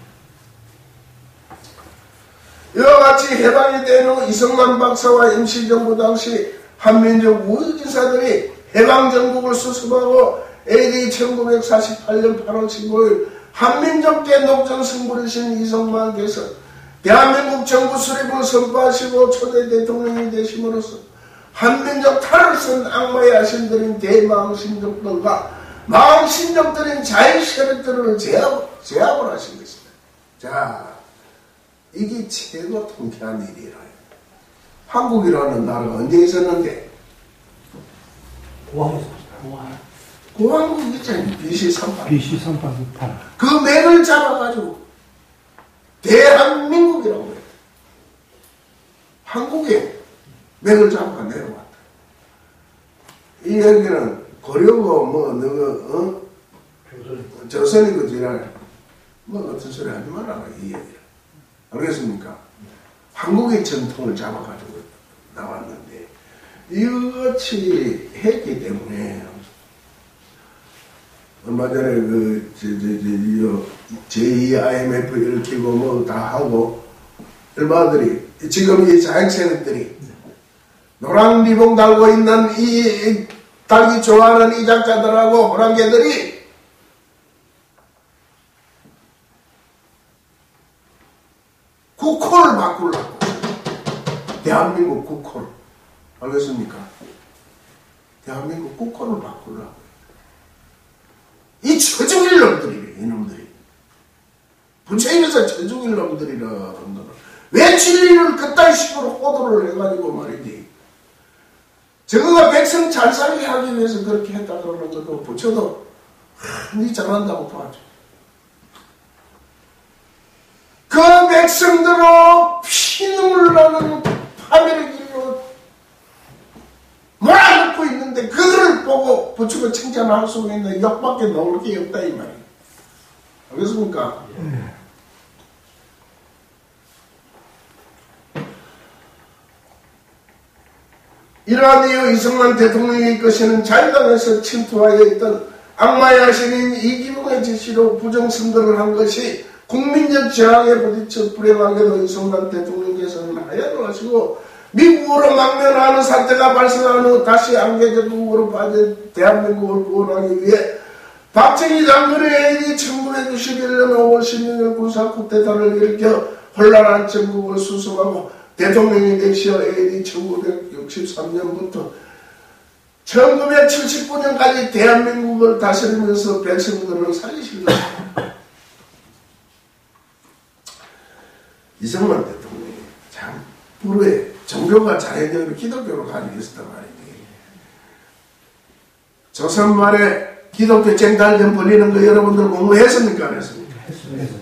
이와 같이 해방이 된 후 이승만 박사와 임시정부 당시 한민족 우익인사들이 해방정국을 수습하고 에이디 천구백사십팔 년 팔월 십오일 한민족계 녹정승부르신 이승만께서 대한민국 정부 수립을 선포하시고 초대 대통령이 되심으로써 한민족 탈을 쓴 악마의 아신들인 대망신족들과 망신족들인 자유세력들을 제압, 제압을 하신 것입니다. 자, 이게 최고 통쾌한 일이라. 한국이라는 나라가 언제 있었는데? 고항. 고항국 있잖아요. 비씨 삼팔. 비씨 삼팔. 그 맥을 잡아가지고 대한민국이라고 해요. 한국에 맥을 잡아가 내려왔다. 이 얘기는 고려고 뭐 너가 어? 조선이고 지랄 뭐 어떤 소리 하지 말아라 이 얘기를. 알겠습니까? 한국의 전통을 잡아가지고 나왔는데 이것이 했기 때문에 얼마 전에 그 저 저 저 제이 아이엠에프 일으키고 뭐 다 하고 일반들이 지금 이 자행세력들이 노란 리본 달고 있는 이 달기 좋아하는 이 작자들하고 호랑개들이 국호를 바꾸려고. 대한민국 국호를. 알겠습니까? 대한민국 국호를 바꾸려고. 처중일 놈들이래, 이놈들이. 부처님에서 처중일 놈들이라는 거는 왜 진리를 그딴 식으로 호도를 해가지고 말이지. 저거가 백성 잘 살게 하기 위해서 그렇게 했다 그러는 것도 부처도 니 잘한다고 봐줘. 그 백성들로 피눈물 나는 파멸의 길로 몰아넣고 있는데 그거를 보고 부처가 칭찬할 수 있는 역밖에 나올 게 없다 이 말이에요. 알겠습니까? 네. 이러한 이유 이승만 대통령이 이끄시는 자유당에서 침투하여 있던 악마의 하신인 이기붕의 지시로 부정선거를 한 것이 국민적 저항에 부딪혀 불행하게도 이승만 대통령께서는 하야를 하시고 미국으로 망명하는 사태가 발생한 후 다시 안개적국으로 빠진 대한민국을 구원하기 위해 박정희 장군의 애인이 천구백육십일 년 오월 십육일 군사 쿠데타를 일으켜 혼란한 전국을 수습하고 대통령이 되시어 에이디 천구백육십삼 년부터 천구백칠십구 년까지 대한민국을 다스리면서 백성들을 살리신 것입니다. 이승만 대통령이 참 불후에 종교가 자연적으로 기독교로 가지고 있었단 말이지. 조선 말에 기독교 쟁탈전 벌리는 거 여러분들 공부했습니까? 안 했습니까? 했습니다.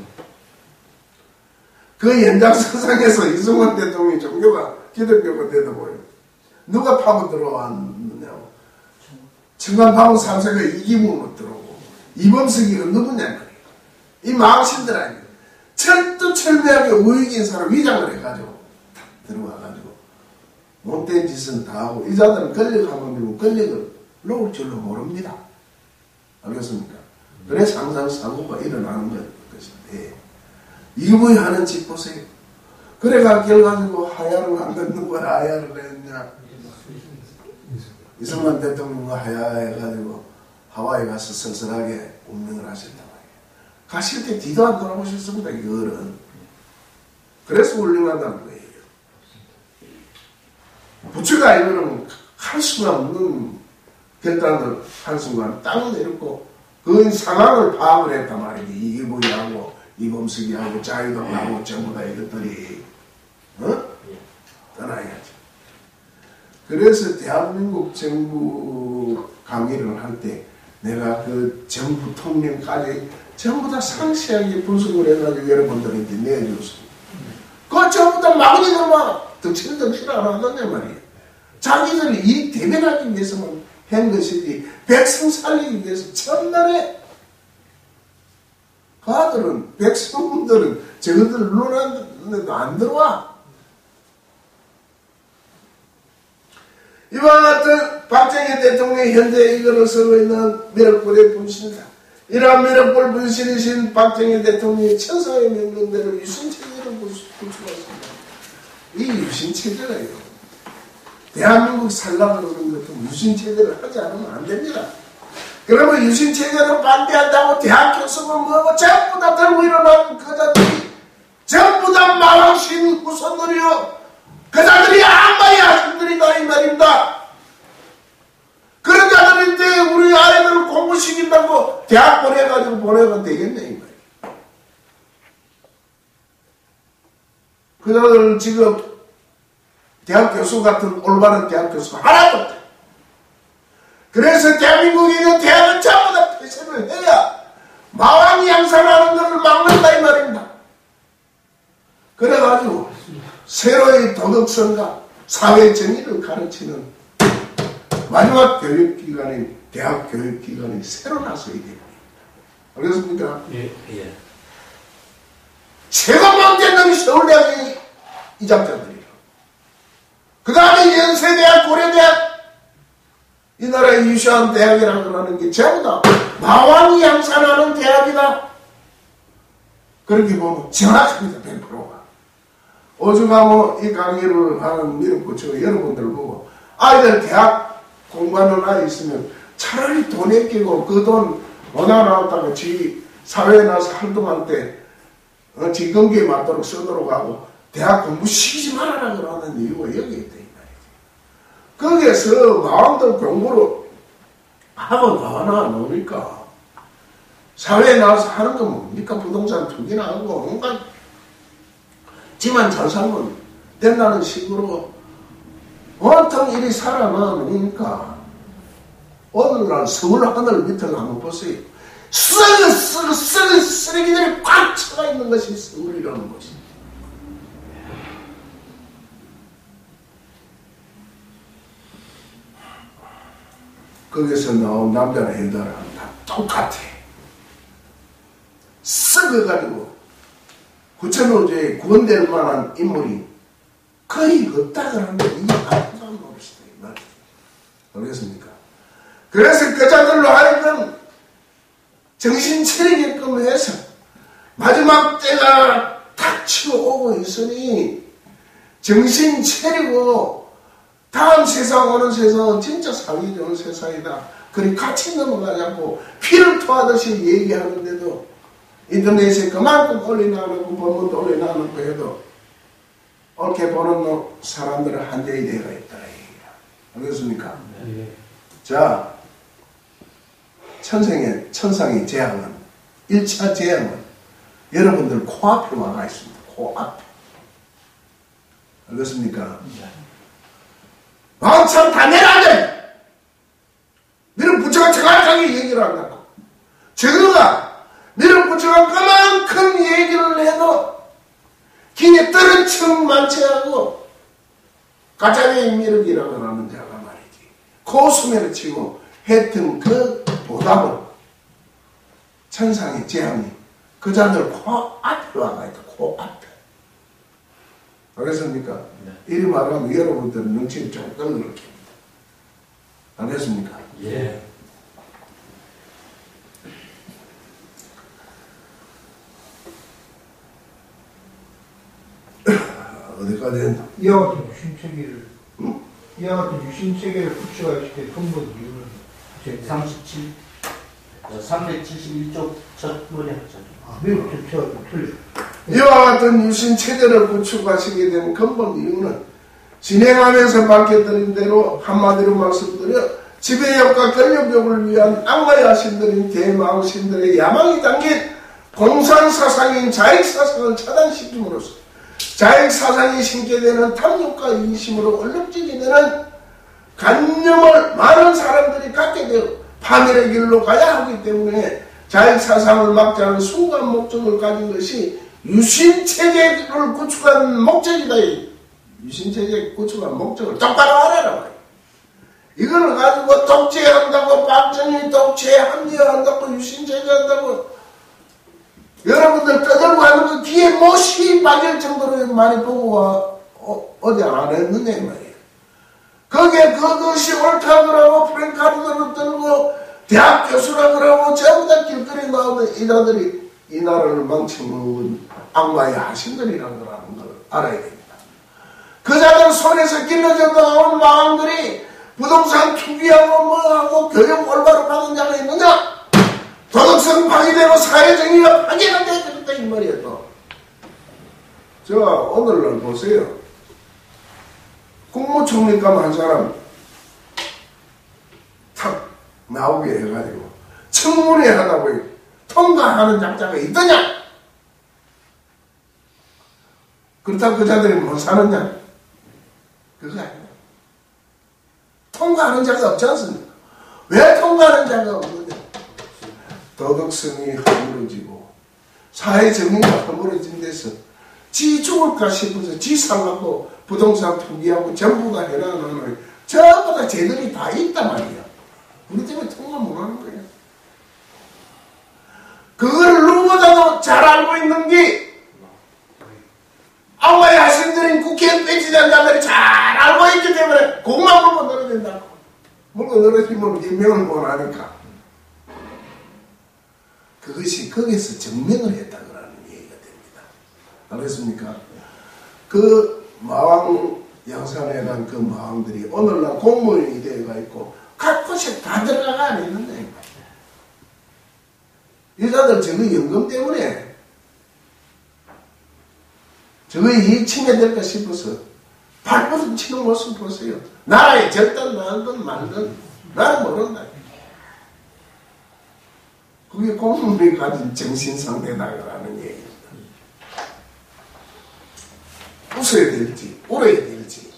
그 연장선상에서 이승만 대통령이 종교가 기독교가 되다 보여. 누가 파고 들어왔느냐고. 청간파고 삼 세가 이기붕으로 들어오고 이범석이가 누구냐 말이야. 이 망신들 아니야. 철두철미하게 우익인 사람 위장을 해가지고 탁 들어와가지고 못된 짓은 다 하고 이 자들은 권력하면 되면 권력을 놓을 줄로 모릅니다. 알겠습니까? 그래서 항상 사고가 일어나는 것인데 이분이 하는 짓 보세요. 그래가 결과적으로 하야를 하면 누가 하야를 했냐. 이승만 대통령과 하야해가지고 하와이 가서 쓸쓸하게 운명을 하셨단 말이에요. 가실 때 뒤도 안 돌아보셨습니다. 이거는. 그래서 훌륭하다는 거예요. 부처가 이거는 할 수가 없는 결단을 한 순간 땅을 내렸고 그 상황을 파악을 했단 말이지. 이게 뭐냐고 이범석이하고 자유당하고 전부 다 이것들이 어? 떠나야지. 그래서 대한민국 정부 강의를 할 때 내가 그 정부 통령까지 전부 다 상세하게 분석을 해가지고 여러분들한테 내줬습니다. 그거 전부 다 막내들만 덕실덕실 안 하느냐 말이에요. 자기들이 이 대변하기 위해서만 한 것이지 백성 살리기 위해서 첫날에 그 아들은 백성들은 저것들 눈에도 안 들어와. 이와 같은 박정희 대통령이 현재 이거를 쓰고 있는 미륵불의 분신이다. 이러한 미륵불 분신이신 박정희 대통령이 천사의 명령대로 유신체제를 구축했습니다. 이 유신체제가요. 대한민국 살라고 그러는 것도 유신체제를 하지 않으면 안 됩니다. 그러면 유신체제를 반대한다고 대학 교수는 뭐고 전부 다 들고 일어나는 그자들이 전부 다 마왕신 후손들이요. 그자들이 악마의 아들들이다 이 말입니다. 그런 자들인데 우리 아이들을 공부시킨다고 대학 보내가지고 보내면 되겠네 이 말이에요. 그자들은 지금 대학 교수 같은 올바른 대학 교수가 하나도 없다. 그래서 대한민국에 있는 대학은 전부 다 폐쇄를 해야 마왕이 양산하는 것을 막는다 이 말입니다. 그래가지고 새로의 도덕성과 사회 정의를 가르치는 마지막 교육기관인 대학 교육기관이 새로 나서야 됩니다. 알겠습니까? 예, 예. 최고 문제는 서울대학이 이 작자들이에요. 그 다음에 연세대학, 고려대학, 이 나라의 유시한 대학이라고 하는 게 전부 다 마왕이 양산하는 대학이다. 그렇게 보면 정확합니다. 백 퍼센트가. 오죽하면 이 강의를 하는 미륵부처가 여러분들 보고 아이들 대학 공부하는 아이 있으면 차라리 돈에 끼고 그 돈 원화 나왔다가 지 사회에 나와서 활동할 때 어, 지 경기에 맞도록 쓰도록 하고 대학 공부 시키지 말아라 그러는 이유가 여기에 있다 이 말이에요. 거기에서 마음대로 공부를 하고 나와 놓으니까 사회에 나와서 하는 건 뭡니까? 부동산 투기나 하고 뭔가 집안 잘 살면 된다는 식으로 온통 일이 살아나니까 오늘날 서울 하늘 밑을 한번 보세요. 쓰레기 쓰레기 쓰레기 쓰레기들이 꽉 차가 있는 것이 서울이라는 것이. 거기서 나온 남자나 여자랑 다 똑같아. 썩어가지고 구천노조에 구원될 만한 인물이 거의 없다 그러는데 이게 아무도 없어요. 알겠습니까? 그래서 그자들로 하여금 정신 차리게끔 해서 마지막 때가 닥치고 오고 있으니 정신 차리고 다음 세상 오는 세상은 진짜 살기 좋은 세상이다. 그리 같이 넘어가자고 피를 토하듯이 얘기하는데도 인터넷에 그만큼 올려놔놓고 본문도 올려놔놓고 해도 옳게 보는 사람들은 한대의 대가 있다. 알겠습니까? 네. 자, 천상의, 천상의 재앙은, 일 차 재앙은 여러분들 코앞에 와가 있습니다. 코앞에. 알겠습니까? 네. 왕창 다 내라야 너는 부처가 정확하게 얘기를 한다고. 저거가 너는 부처가 그만큼 얘기를 해도 기에 떨은 척 만체하고 가짜의 미륵이라고 하는 자가 말이지. 고수매를 치고 했던 그 보답을 천상의 재앙이 그 자들 코앞에 와가 있다. 코앞에. 알겠습니까? 네. 이리 말하면 여러분들은 눈치를 좀 끊는 겁니다. 알겠습니까? 예. 어디까지 했나? 이와 같은 유신체계를 응? 이와 같은 유신체계를 구축하실 때 근본 이유는 백삼십칠, 삼백칠십일 쪽 첫 머리 합자죠. 아, 미국 전체가 좀 틀려. 이와 같은 유신 체제를 구축하시게 된 근본 이유는 진행하면서 밝혔던 대로 한마디로 말씀드려 지배력과 권력욕을 위한 악마의 하신들인 대마왕신들의 야망이 담긴 공산사상인 자익사상을 차단시킴으로써 자익사상이 심게 되는 탐욕과 이심으로 얼룩지게 되는 관념을 많은 사람들이 갖게 되어 파멸의 길로 가야 하기 때문에 자익사상을 막자는 순간 목적을 가진 것이 유신체제를 구축한 목적이다. 유신체제 구축한 목적을 똑바로 알아라. 이거를 가지고 독재한다고 박정희 독재에 합리화한다고 유신체제 한다고 여러분들 떠들고 하는 거 귀에 못이 박일 정도로 많이 보고 와, 어, 어디 안 했느냐 이 말이에요. 거기에 그것이 옳다 그러고 프랭카드를 들고 대학 교수라 그러고 전부 다 길거리에 나오는 이자들이 이 나라를 망쳐먹은 악마의 하신들이라는 걸 알아야 됩니다. 그 자들 손에서 길러져 나온 마왕들이 부동산 투기하고 뭐하고 교육 올바로 받은 자가 있느냐? 도덕성 파괴되고 사회정의가 파괴가 되었다 이 말이에요. 또. 저 오늘날 보세요. 국무총리감 한 사람 탁 나오게 해가지고 청문회 하다고 통과하는 작자가 있더냐? 그렇다고 그 자들이 못 사느냐? 그거 아니야. 통과하는 자가 없지 않습니까? 왜 통과하는 자가 없느냐? 도덕성이 허물어지고 사회정의가 허물어진 데서 지 죽을까 싶어서 지 사갖고 부동산 투기하고 전부 다 해놔놓으면 전부 다 쟤들이 다 있단 말이야. 우리 때문에 통과 못하는 거야. 그걸 누구보다도 잘 알고 있는 게 악마의 하신들인 국회의원 빼지된 자들이 잘 알고 있기 때문에 공만 물고 늘어진다고. 물고 늘어지면 임명을 못하니까. 그것이 거기서 증명을 했다라는 얘기가 됩니다. 알겠습니까? 그 마왕 양산에 간 그 마왕들이 오늘날 공무원이 되어가 있고 각 곳에 다 들어가가 안 있는데 여자들 저거 연금 때문에 저거 이익 침해될까 싶어서 발버둥 치는 모습 보세요. 나라에 절단 나은 건 말든 나는 모른다. 그거 그게 국민이 가진 정신상태다라는 얘기입니다. 웃어야 될지 울어야 될지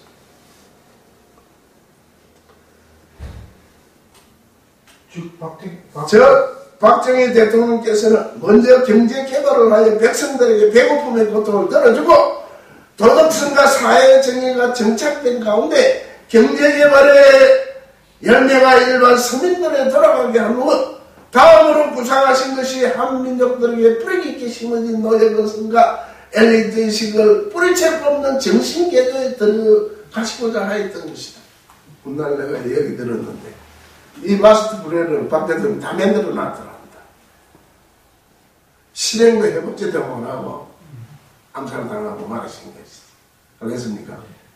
즉 박태, 박... 저 박정희 대통령께서는 먼저 경제 개발을 하여 백성들에게 배고픔의 고통을 덜어주고 도덕성과 사회 정의가 정착된 가운데 경제 개발의 열매가 일반 서민들에 돌아가게 한 후 다음으로 구상하신 것이 한민족들에게 뿌리 깊게 심어진 노예근성과 엘리트의식을 뿌리채 뽑는 정신개조에 들어가시고자 하였던 것이다. 훗날 내가 얘기 들었는데 이 마스터 플랜을 박 대통령이 다 만들어 놨더랍니다. 실행도 해보지도 못하고 암살당하고 말하신 것이다. 알겠습니까?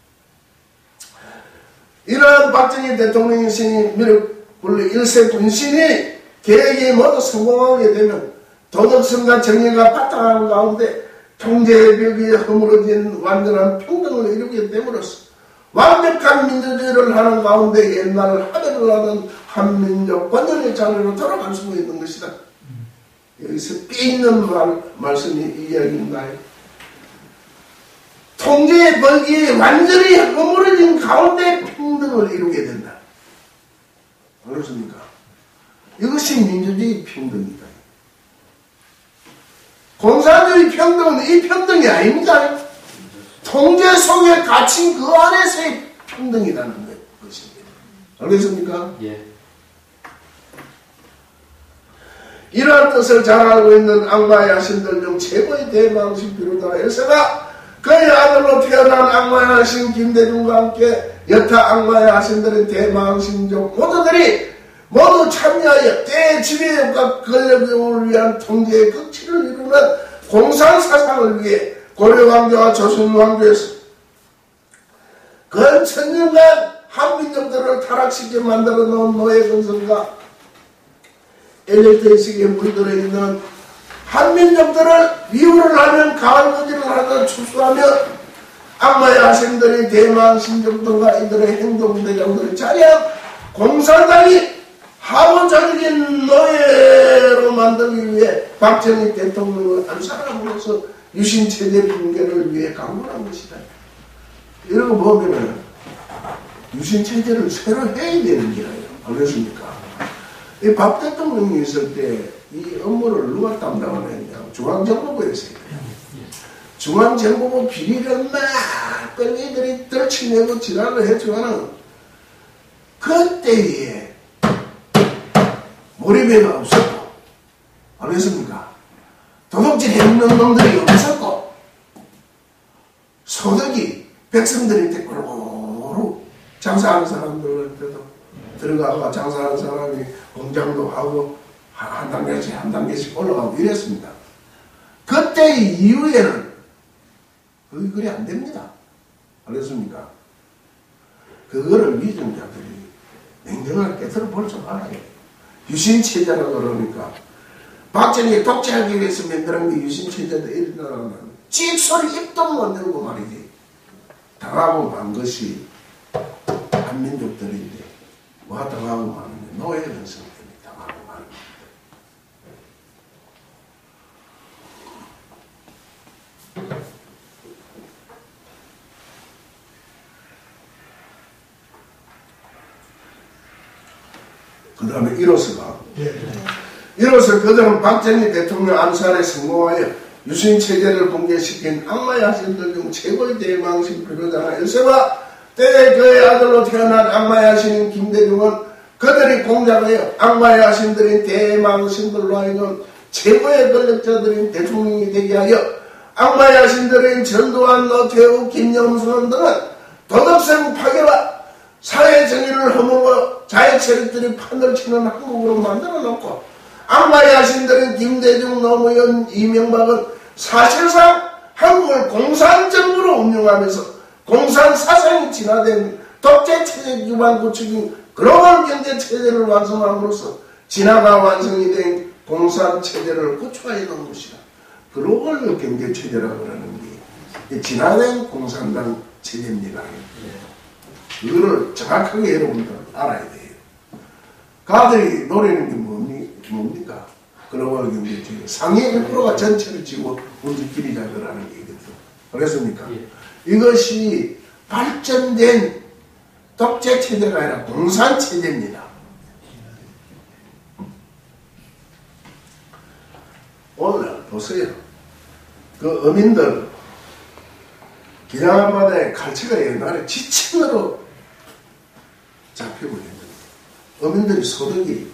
이러한 박정희 대통령의 신이 미륵분리 일세 군신이 계획이 모두 성공하게 되면 도덕성과 정의가 바탕하는 가운데 통제의 벽이 허물어진 완전한 평등을 이루게 됨으로써 완벽한 민주주의를 하는 가운데 옛날 하대를 하던 한민족 번영의 자리로 돌아갈 수 있는 것이다. 여기서 삐있는 말, 말씀이 이 이야기입니다. 통제의 벽이 완전히 허물어진 가운데 평등을 이루게 된다. 그렇습니까? 이것이 민주주의 평등이다. 공산주의 평등은 이 평등이 아닙니다. 통제 속에 갇힌 그 안에서의 평등이라는 것입니다. 알겠습니까? 예. 이러한 뜻을 잘 알고 있는 악마의 하신들 중 최고의 대망신 비로다 엘사가 그의 아들로 태어난 악마의 하신 김대중과 함께 여타 악마의 하신들의 대망신족 모두들이 모두 참여하여 때의 지배력과 권력을 위한 통제의 극치를 이루는 공산사상을 위해 고려왕조와 조선왕조에서 그 천년간 한민족들을 타락시켜 만들어 놓은 노예근성과 엘리트의식에 물들어 있는 한민족들을 미우를 하면 가을거지를 하다 추수하며 악마의 하생들의 대망신족들과 이들의 행동대장들을 자리한 공산당이 하부적인 노예로 만들기 위해 박정희 대통령을 암살함으로써 유신체제 붕괴를 위해 강론한 것이다. 이런 거 보면은 유신체제를 새로 해야 되는 게예요. 알겠습니까? 이 박 대통령이 있을 때 이 업무를 누가 담당을 했냐? 중앙정보부에서 했어요. 중앙정보부 비리를 막 끌리들이 떨치내고 지랄을 했지만은 그때에 몰입회가 없었고, 알겠습니까? 도둑질 했는 놈들이 없었고, 소득이 백성들한테 고루 장사하는 사람들한테도 들어가고 장사하는 사람이 공장도 하고 한 단계씩 한 단계씩 올라가고 이랬습니다. 그때 이후에는 그게 그리 안 됩니다. 알겠습니까? 그거를 위정자들이 냉정하게 깨달아 볼 줄 알아요. 유신체제라고 그러니까 박정희 독재하기 위해서 만들은 게 유신체제다 이러면 찍소리 입도 못 내고 말이지. 당하고 만 것이 한민족들인데 뭐가 당하고 마는데 노예 근성 때문에 당하고 마는 겁니다. 그 다음에 이로서가 이로써 그들은 박정희 대통령 암살에 성공하여 유신체제를 붕괴시킨 악마의 하신들 중 최고의 대망신 비로자나 엘세와 때에 그의 아들로 태어난 악마의 하신 김대중은 그들이 공작하여 악마의 하신들인 대망신들로 하여금 최고의 권력자들인 대통령이 되게 하여 악마의 하신들인 전두환, 노태우, 김영순 등은 도덕성 파괴와 사회정의를 허물고 자의 세력들이 판을 치는 한국으로 만들어 놓고 악마의 하신들인 김대중, 노무현, 이명박은 사실상 한국을 공산정부로 운영하면서 공산사상이 진화된 독재체제 기반 구축인 글로벌 경제체제를 완성함으로써 진화가 완성이 된 공산체제를 구축하여 놓은 것이다. 글로벌 경제체제라고 하는 게 진화된 공산당 체제입니다. 그거를 정확하게 여러분들 알아야 돼요. 가들이 노리는 게 뭡니까? 뭡니까? 그러고 이제 상위 일 퍼센트가 전체를 지고 우리 기리자들하는 얘기거든. 그렇습니까? 예. 이것이 발전된 독재 체제가 아니라 공산 체제입니다. 오늘 보세요. 그 어민들 기장 앞바다에 갈치가 옛날에 지층으로 잡히고 있는데 어민들이 소득이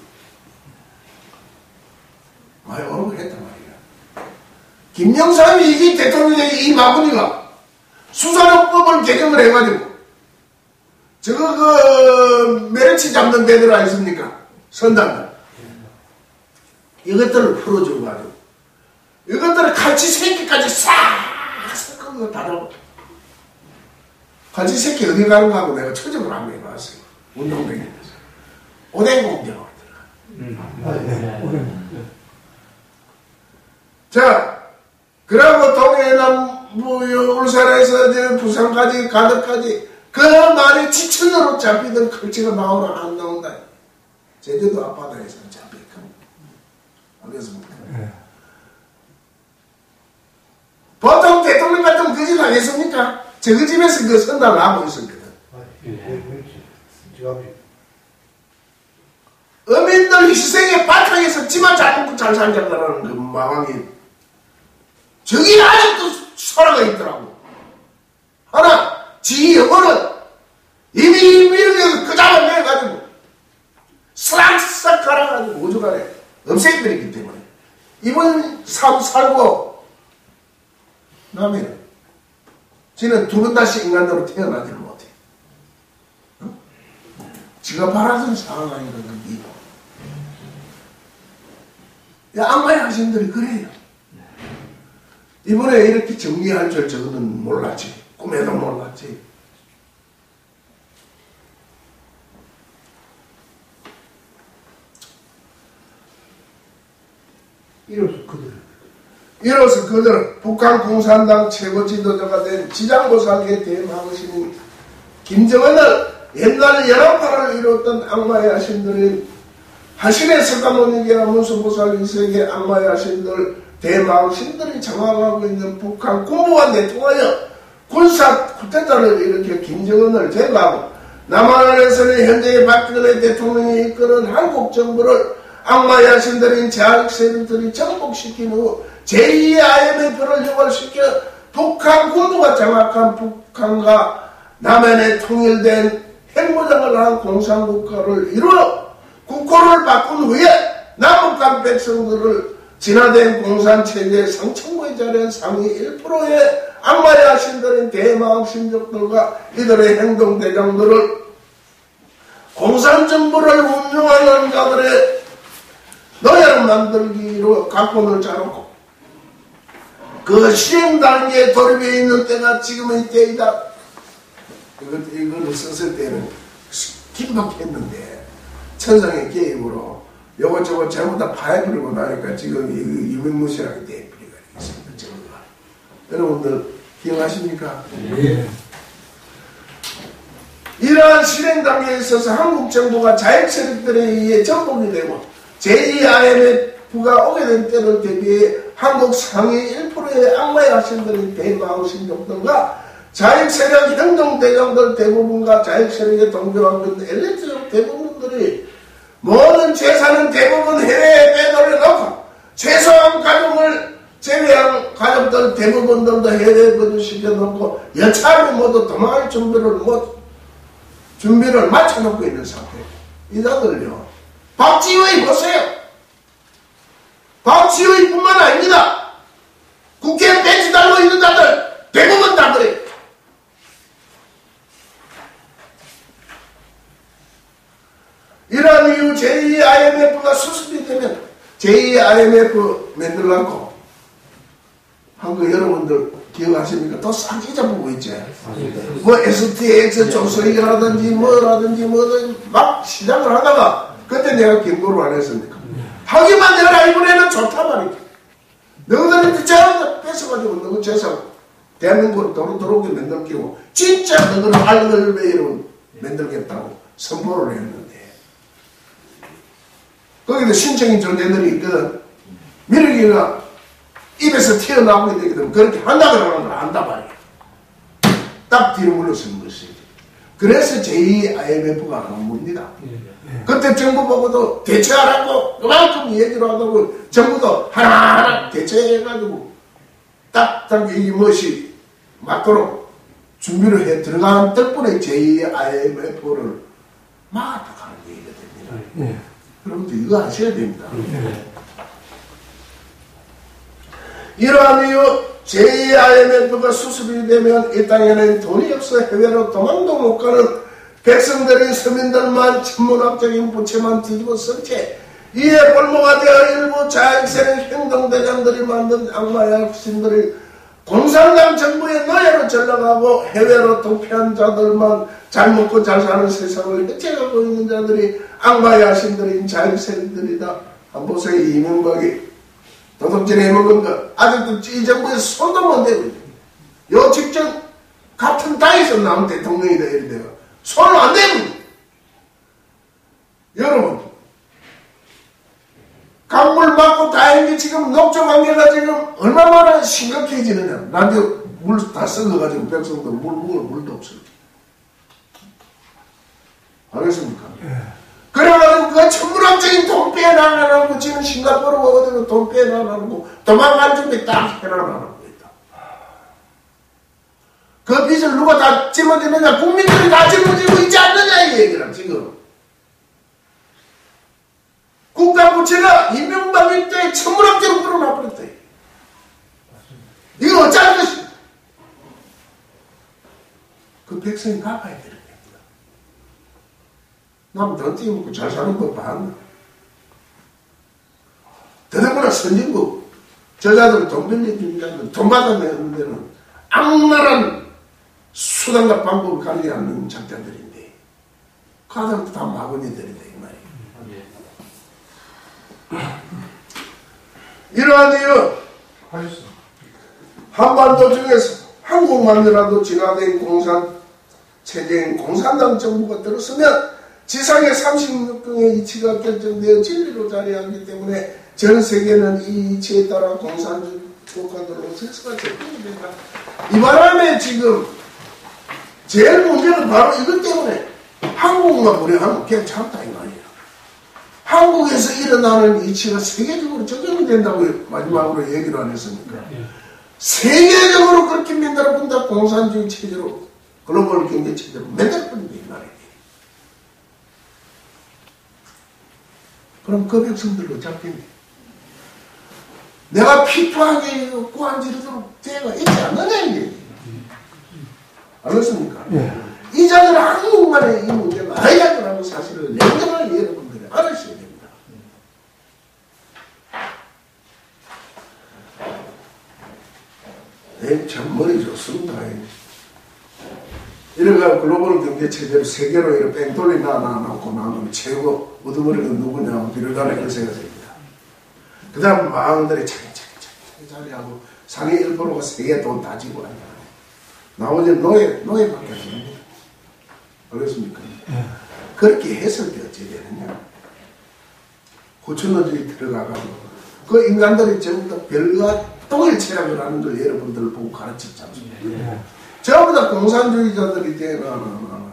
많이 오르고 했단 말이야. 김영삼이 이 대통령의 이 마구니가 수산업법을 개정을 해가지고 저거 그 메르치 잡는 데들 아니십니까? 선단들 이것들을 풀어주고 가지고 이것들을 갈치 새끼까지 싹 섞은 거 다 잡아. 갈치 새끼 어디 가는가 하고 내가 초점을 한번 해봤어요. 운동장에서 오뎅 공장으로 들어가. 음. 아, 네. 자, 그러고 동해남부 울산에서 부산까지 가덕까지 그 말에 지천으로 잡히던 갈치가 나오나 안 나온다. 제주도 앞바다에서 잡힐까. 알겠습니까? 네. 보통 대통령 같은 그 집 아니겠습니까? 저그 집에서 그 선담을 하고 있었거든. 아, 예, 그렇지. 제가 어민들 희생의 바탕에서 지만 잘 먹고 잘 살자라는 그 마왕이 저기 아직도 살아가 있더라고. 하나, 지 영혼은 이미 미국에서 그 잡아내가지고 싹싹 갈아가지고 오죽하네 없애버렸기 때문에 이번 삶 살고 나면 지는 두 번 다시 인간으로 태어나지를 못해. 어? 지가 바라던 상황 아니거든. 악마의 하신들이 그래요. 이번에 이렇게 정리할 줄 저거는 몰랐지. 꿈에도 몰랐지. 이로써 그들 이로써 그들은 북한 공산당 최고 지도자가 된 지장보살계 대망신인 김정은을 옛날 연합파를 이뤘던 악마의 하신들인 하신의 석가모니계나 문수보살 이세계 악마의 하신들 대망신들이 장악하고 있는 북한 군부관에 통하여 군사 쿠데타를 일으켜 김정은을 제거하고 남한에서는 현재의 박근혜 대통령이 이끄는 한국 정부를 악마의 하신들인 제약 세력들이 정복시킨 후 제이의 아이엠에프를 유발시켜 북한 군부가 장악한 북한과 남한에 통일된 핵무장을 한 공산국가를 이루어 국호를 바꾼 후에 남북한 백성들을 진화된 공산체제의 상층부에 자리한 상위 일 퍼센트의 악마의 하신들인 대망신족들과 이들의 행동대장들을 공산정부를 운영하는 자들의 노예를 만들기로 각본을 짜놓고 그 실행 단계에 돌입해 있는 때가 지금의 때이다. 이걸, 이걸 썼을 때는 긴박했는데 천상의 게임으로 요것저것 전부 다 파헤치고 나니까 지금 이 유명무실하게 돼버리가 있습니다. 정부가. 여러분들 기억하십니까? 예. 이러한 실행 단계에 있어서 한국 정부가 자익 세력들에 의해 정복이 되고 제이 아이엠에프가 오게 된 때를 대비해 한국 상위 일 퍼센트의 악마의 하신들인 대마우신족들과 자익 세력 행동대장들 대부분과 자익 세력에 동조하고 있는 엘리트족 대부분들이 모든 재산은 대부분 해외에 빼돌려놓고 최소한 가족을 제외한 가족들 대부분들도 해외에 거주시켜놓고 여차하면 모두 도망할 준비를 못 준비를 마쳐놓고 있는 상태. 이자들요. 박지의 보세요. 박지의 뿐만 아닙니다. 국회에 벤치 달고 있는 자들 대부분 다 그래요. 이러한 이후 제이 아이엠에프가 수습이 되면 제이 아이엠에프 만들라고 한국 여러분들 기억하십니까? 또 싹 잊어보고 있죠. 뭐 에스티엑스 조서이라든지 뭐라든지 뭐든 막 시작을 하다가 그때 내가 경고를 안 했습니까? 하기만 해라 이번에는 좋단 말이죠. 너희들이 재산 뺏어가지고 너희 재산 대한민국으로 도로 들어오게 만들기고 진짜 너희를 알걸베이로 만들겠다고 선포를 했는데 거기도 신청인 존재들이 있거든. 미륵이가 입에서 튀어나오게 되게 되면 그렇게 한다 그러는 걸 안다 말이야. 딱 뒤로 물러서는 것이지. 그래서 제이 아이엠에프가 나온 겁니다. 그때 정부 보고도 대처하라고 그만큼 얘기를 하다고 정부도 하나하나 대처해가지고 딱딱 이 멋이 맞도록 준비를 해 들어가는 덕분에 제이 아이엠에프를 막아가는 얘기가 됩니다. 네. 여러분들 이거 아셔야 됩니다. 네. 이러한 이유 제이 아이엠에프가 수습이 되면 이 땅에는 돈이 없어 해외로 도망도 못 가는 백성들이 서민들만 천문학적인 부채만 뒤집어 쓴 채 이에 볼모가 되어 일부 자익세력 행동대장들이 만든 악마의 학신들이 공산당 정부의 노예로 전락하고 해외로 도피한 자들만 잘 먹고 잘 사는 세상을 해체하고 있는 자들이 악마의 학신들인 자익세력들이다. 한번 보세요. 이명박이 도둑질해 먹은 거 아직도 이 정부에서 손도 못 대고 있어요. 요 직전 같은 당에서 나온 대통령이다 이래 돼요. 손을 안 대고 여러분 강물 맞고 다행히 지금 녹조 관계가 지금 얼마나 심각해지느냐. 나한테 물 다 썩어가지고 백성들 물 먹을 물도 없어요. 알겠습니까? 그래가지고 그 천문학적인 돈 빼놔라고 지금 싱가포르 오거든 돈 빼놔라고 도망갈 준비 딱 해놔라고 있다. 그 빚을 누가 다 짊어지느냐? 국민들이 다 짊어지고 있지 않느냐 이 얘기라 지금. 국가부채가 이명박일 때 천문학적으로 끌어놔버렸다. 이거 어쩌는 것이냐? 그 백성이 갚아야 되는 겁니다. 남 돈 띄워먹고 잘 사는 거 봤나? 더더구나 선진국 저자들 돈 빌려주는 자들 돈 받아내는 데는 악랄한 수단과 방법을 가리지 않는 작자들인데 그 아들도 다 마구니들이다 이 말이에요. 이러한 이유 한반도 중에서 한국만이라도 진화된 공산 체제인 공산당 정부가 들어서면 지상의 삼십육 경의 이치가 결정되어 진리로 자리하기 때문에 전 세계는 이 이치에 따라 공산주의 국가들로 질서가 적용이 된다. 이 바람에 지금 제일 문제는 바로 이것 때문에 한국만 불행하면 괜찮다 이 말이야. 한국에서 일어나는 이치가 세계적으로 적용이 된다고 마지막으로 얘기를 안 했습니까? 네. 세계적으로 그렇게 만들어 본다. 공산주의 체제로 글로벌 경제 체제로 만들어 본다 이 말이에요. 그럼 그 백성들로 잡힙니다. 내가 피투하게 꾸안지르도록 죄가 있지 않느냐 이게. 알겠습니까? 네. 이 자들은 한국만의 이 문제가 아니라는 사실을 냉정하게 여러분들이 알으셔야 됩니다. 네, 참 머리 좋습니다. 이래가 글로벌 경제 체제로 세계로 이렇게 뺑돌리 나눠놓고 나누면 최고 우두머리가 누구냐 비롯하는 일세가 됩니다. 그 다음 마음들이 차기차기 자리하고 상위 일 퍼센트가 세계 돈 다 지고 하냐. 나머지 노예, 노예밖에 안 됩니다. 알겠습니까? 네. 그렇게 해서 어찌 되느냐. 후천노조에 들어가가지고 그 인간들이 전부 다 별과 동일 체력을 하는 걸 여러분들 보고 가르쳤지 않습니까? 네. 전부 다 공산주의자들이 되어나는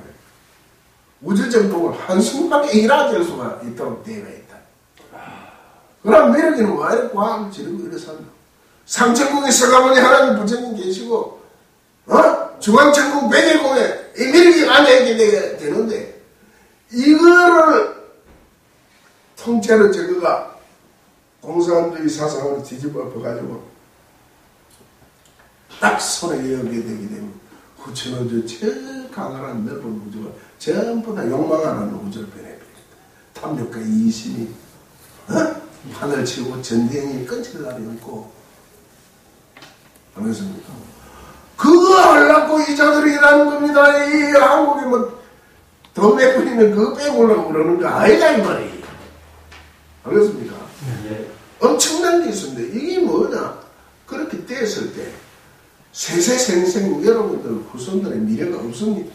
우주정복을 한순간에 일어날 수가 있도록 되어 있다. 그럼 미륵이는 왜 이렇게 과학을 지르고 이래서 상천궁에 서가모니 하나님 부처님 계시고 어? 중앙천궁 백일궁에 이 미륵이 앉아있게 되는데 이거를 통째로 저거가 공산주의 사상으로 뒤집어 엎어가지고 딱 손에 여기게 되게 되면 후천우주 제일 강한 넓은 우주가 전부 다 욕망하는 우주를 변해버립니다. 탐욕과 이심이 어? 하늘 치고 전쟁이 끊칠 날이 없고 알겠습니까? 그거 하려고 이 자들이 일하는 겁니다. 이 한국에 뭐 돈 내버리면 그거 빼고려고 그러는 거 아니다 이 말이에요. 알겠습니까? 네. 엄청난 게 있습니다. 이게 뭐냐? 그렇게 됐을 때 세세생생 여러분들 후손들의 미래가 없습니다.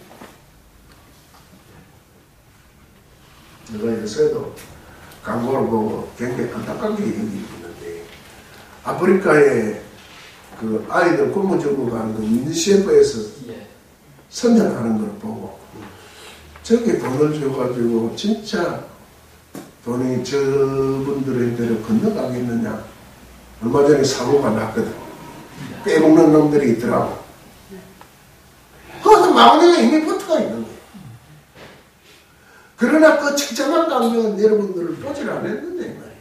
제가 요새도 광고를 보고 굉장히 안타깝게 여기고 있는데 아프리카에 그 아이들 굶어 죽어가는 그 유니세프에서 예. 선전하는 걸 보고 저게 돈을 줘가지고 진짜 돈이 저분들한테로 건너가겠느냐. 얼마 전에 사고가 났거든. 빼먹는 놈들이 있더라고. 거기서 마구니가 이미 붙어가 있는 거예요. 그러나 그 책정한 강경은 여러분들을 보질 않았는데 말이에요.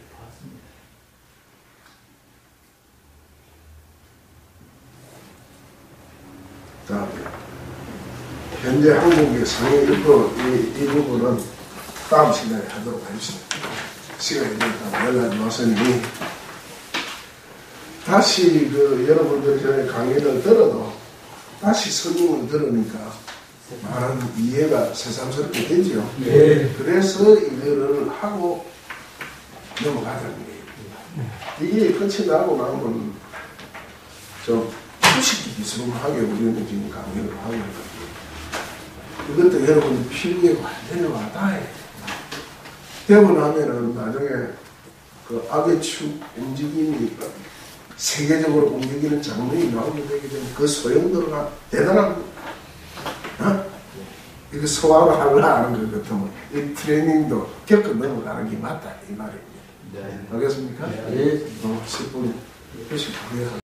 다음에 현재 한국의 상해 일부 이, 이 부분은 다음 시간에 하도록 하겠습니다. 시간이 되니까 연락이 왔으니 다시 그 여러분들 전에 강의를 들어도 다시 설명을 들으니까 많은 이해가 새삼스럽게 되죠. 예. 그래서 이거를 하고 넘어가자는 거예요. 이게 끝이 나고 나면 좀 수식이 비스름하게 우리는 지금 강의를 하고 있거든요. 이것도 여러분 필기에 완전히 와닿아요. 되고 나면은 나중에 그 악의 축 움직임이 세계적으로 움직이는 장면이 나오게 되게 되면 그 소용도가 대단합니다. 어? 이거 소화를 하려는 것 같으면 이 트레이닝도 겪어 넘어가는 게 맞다 이 말입니다. 네. 알겠습니까? 네. 어, 십 분 휴식 후에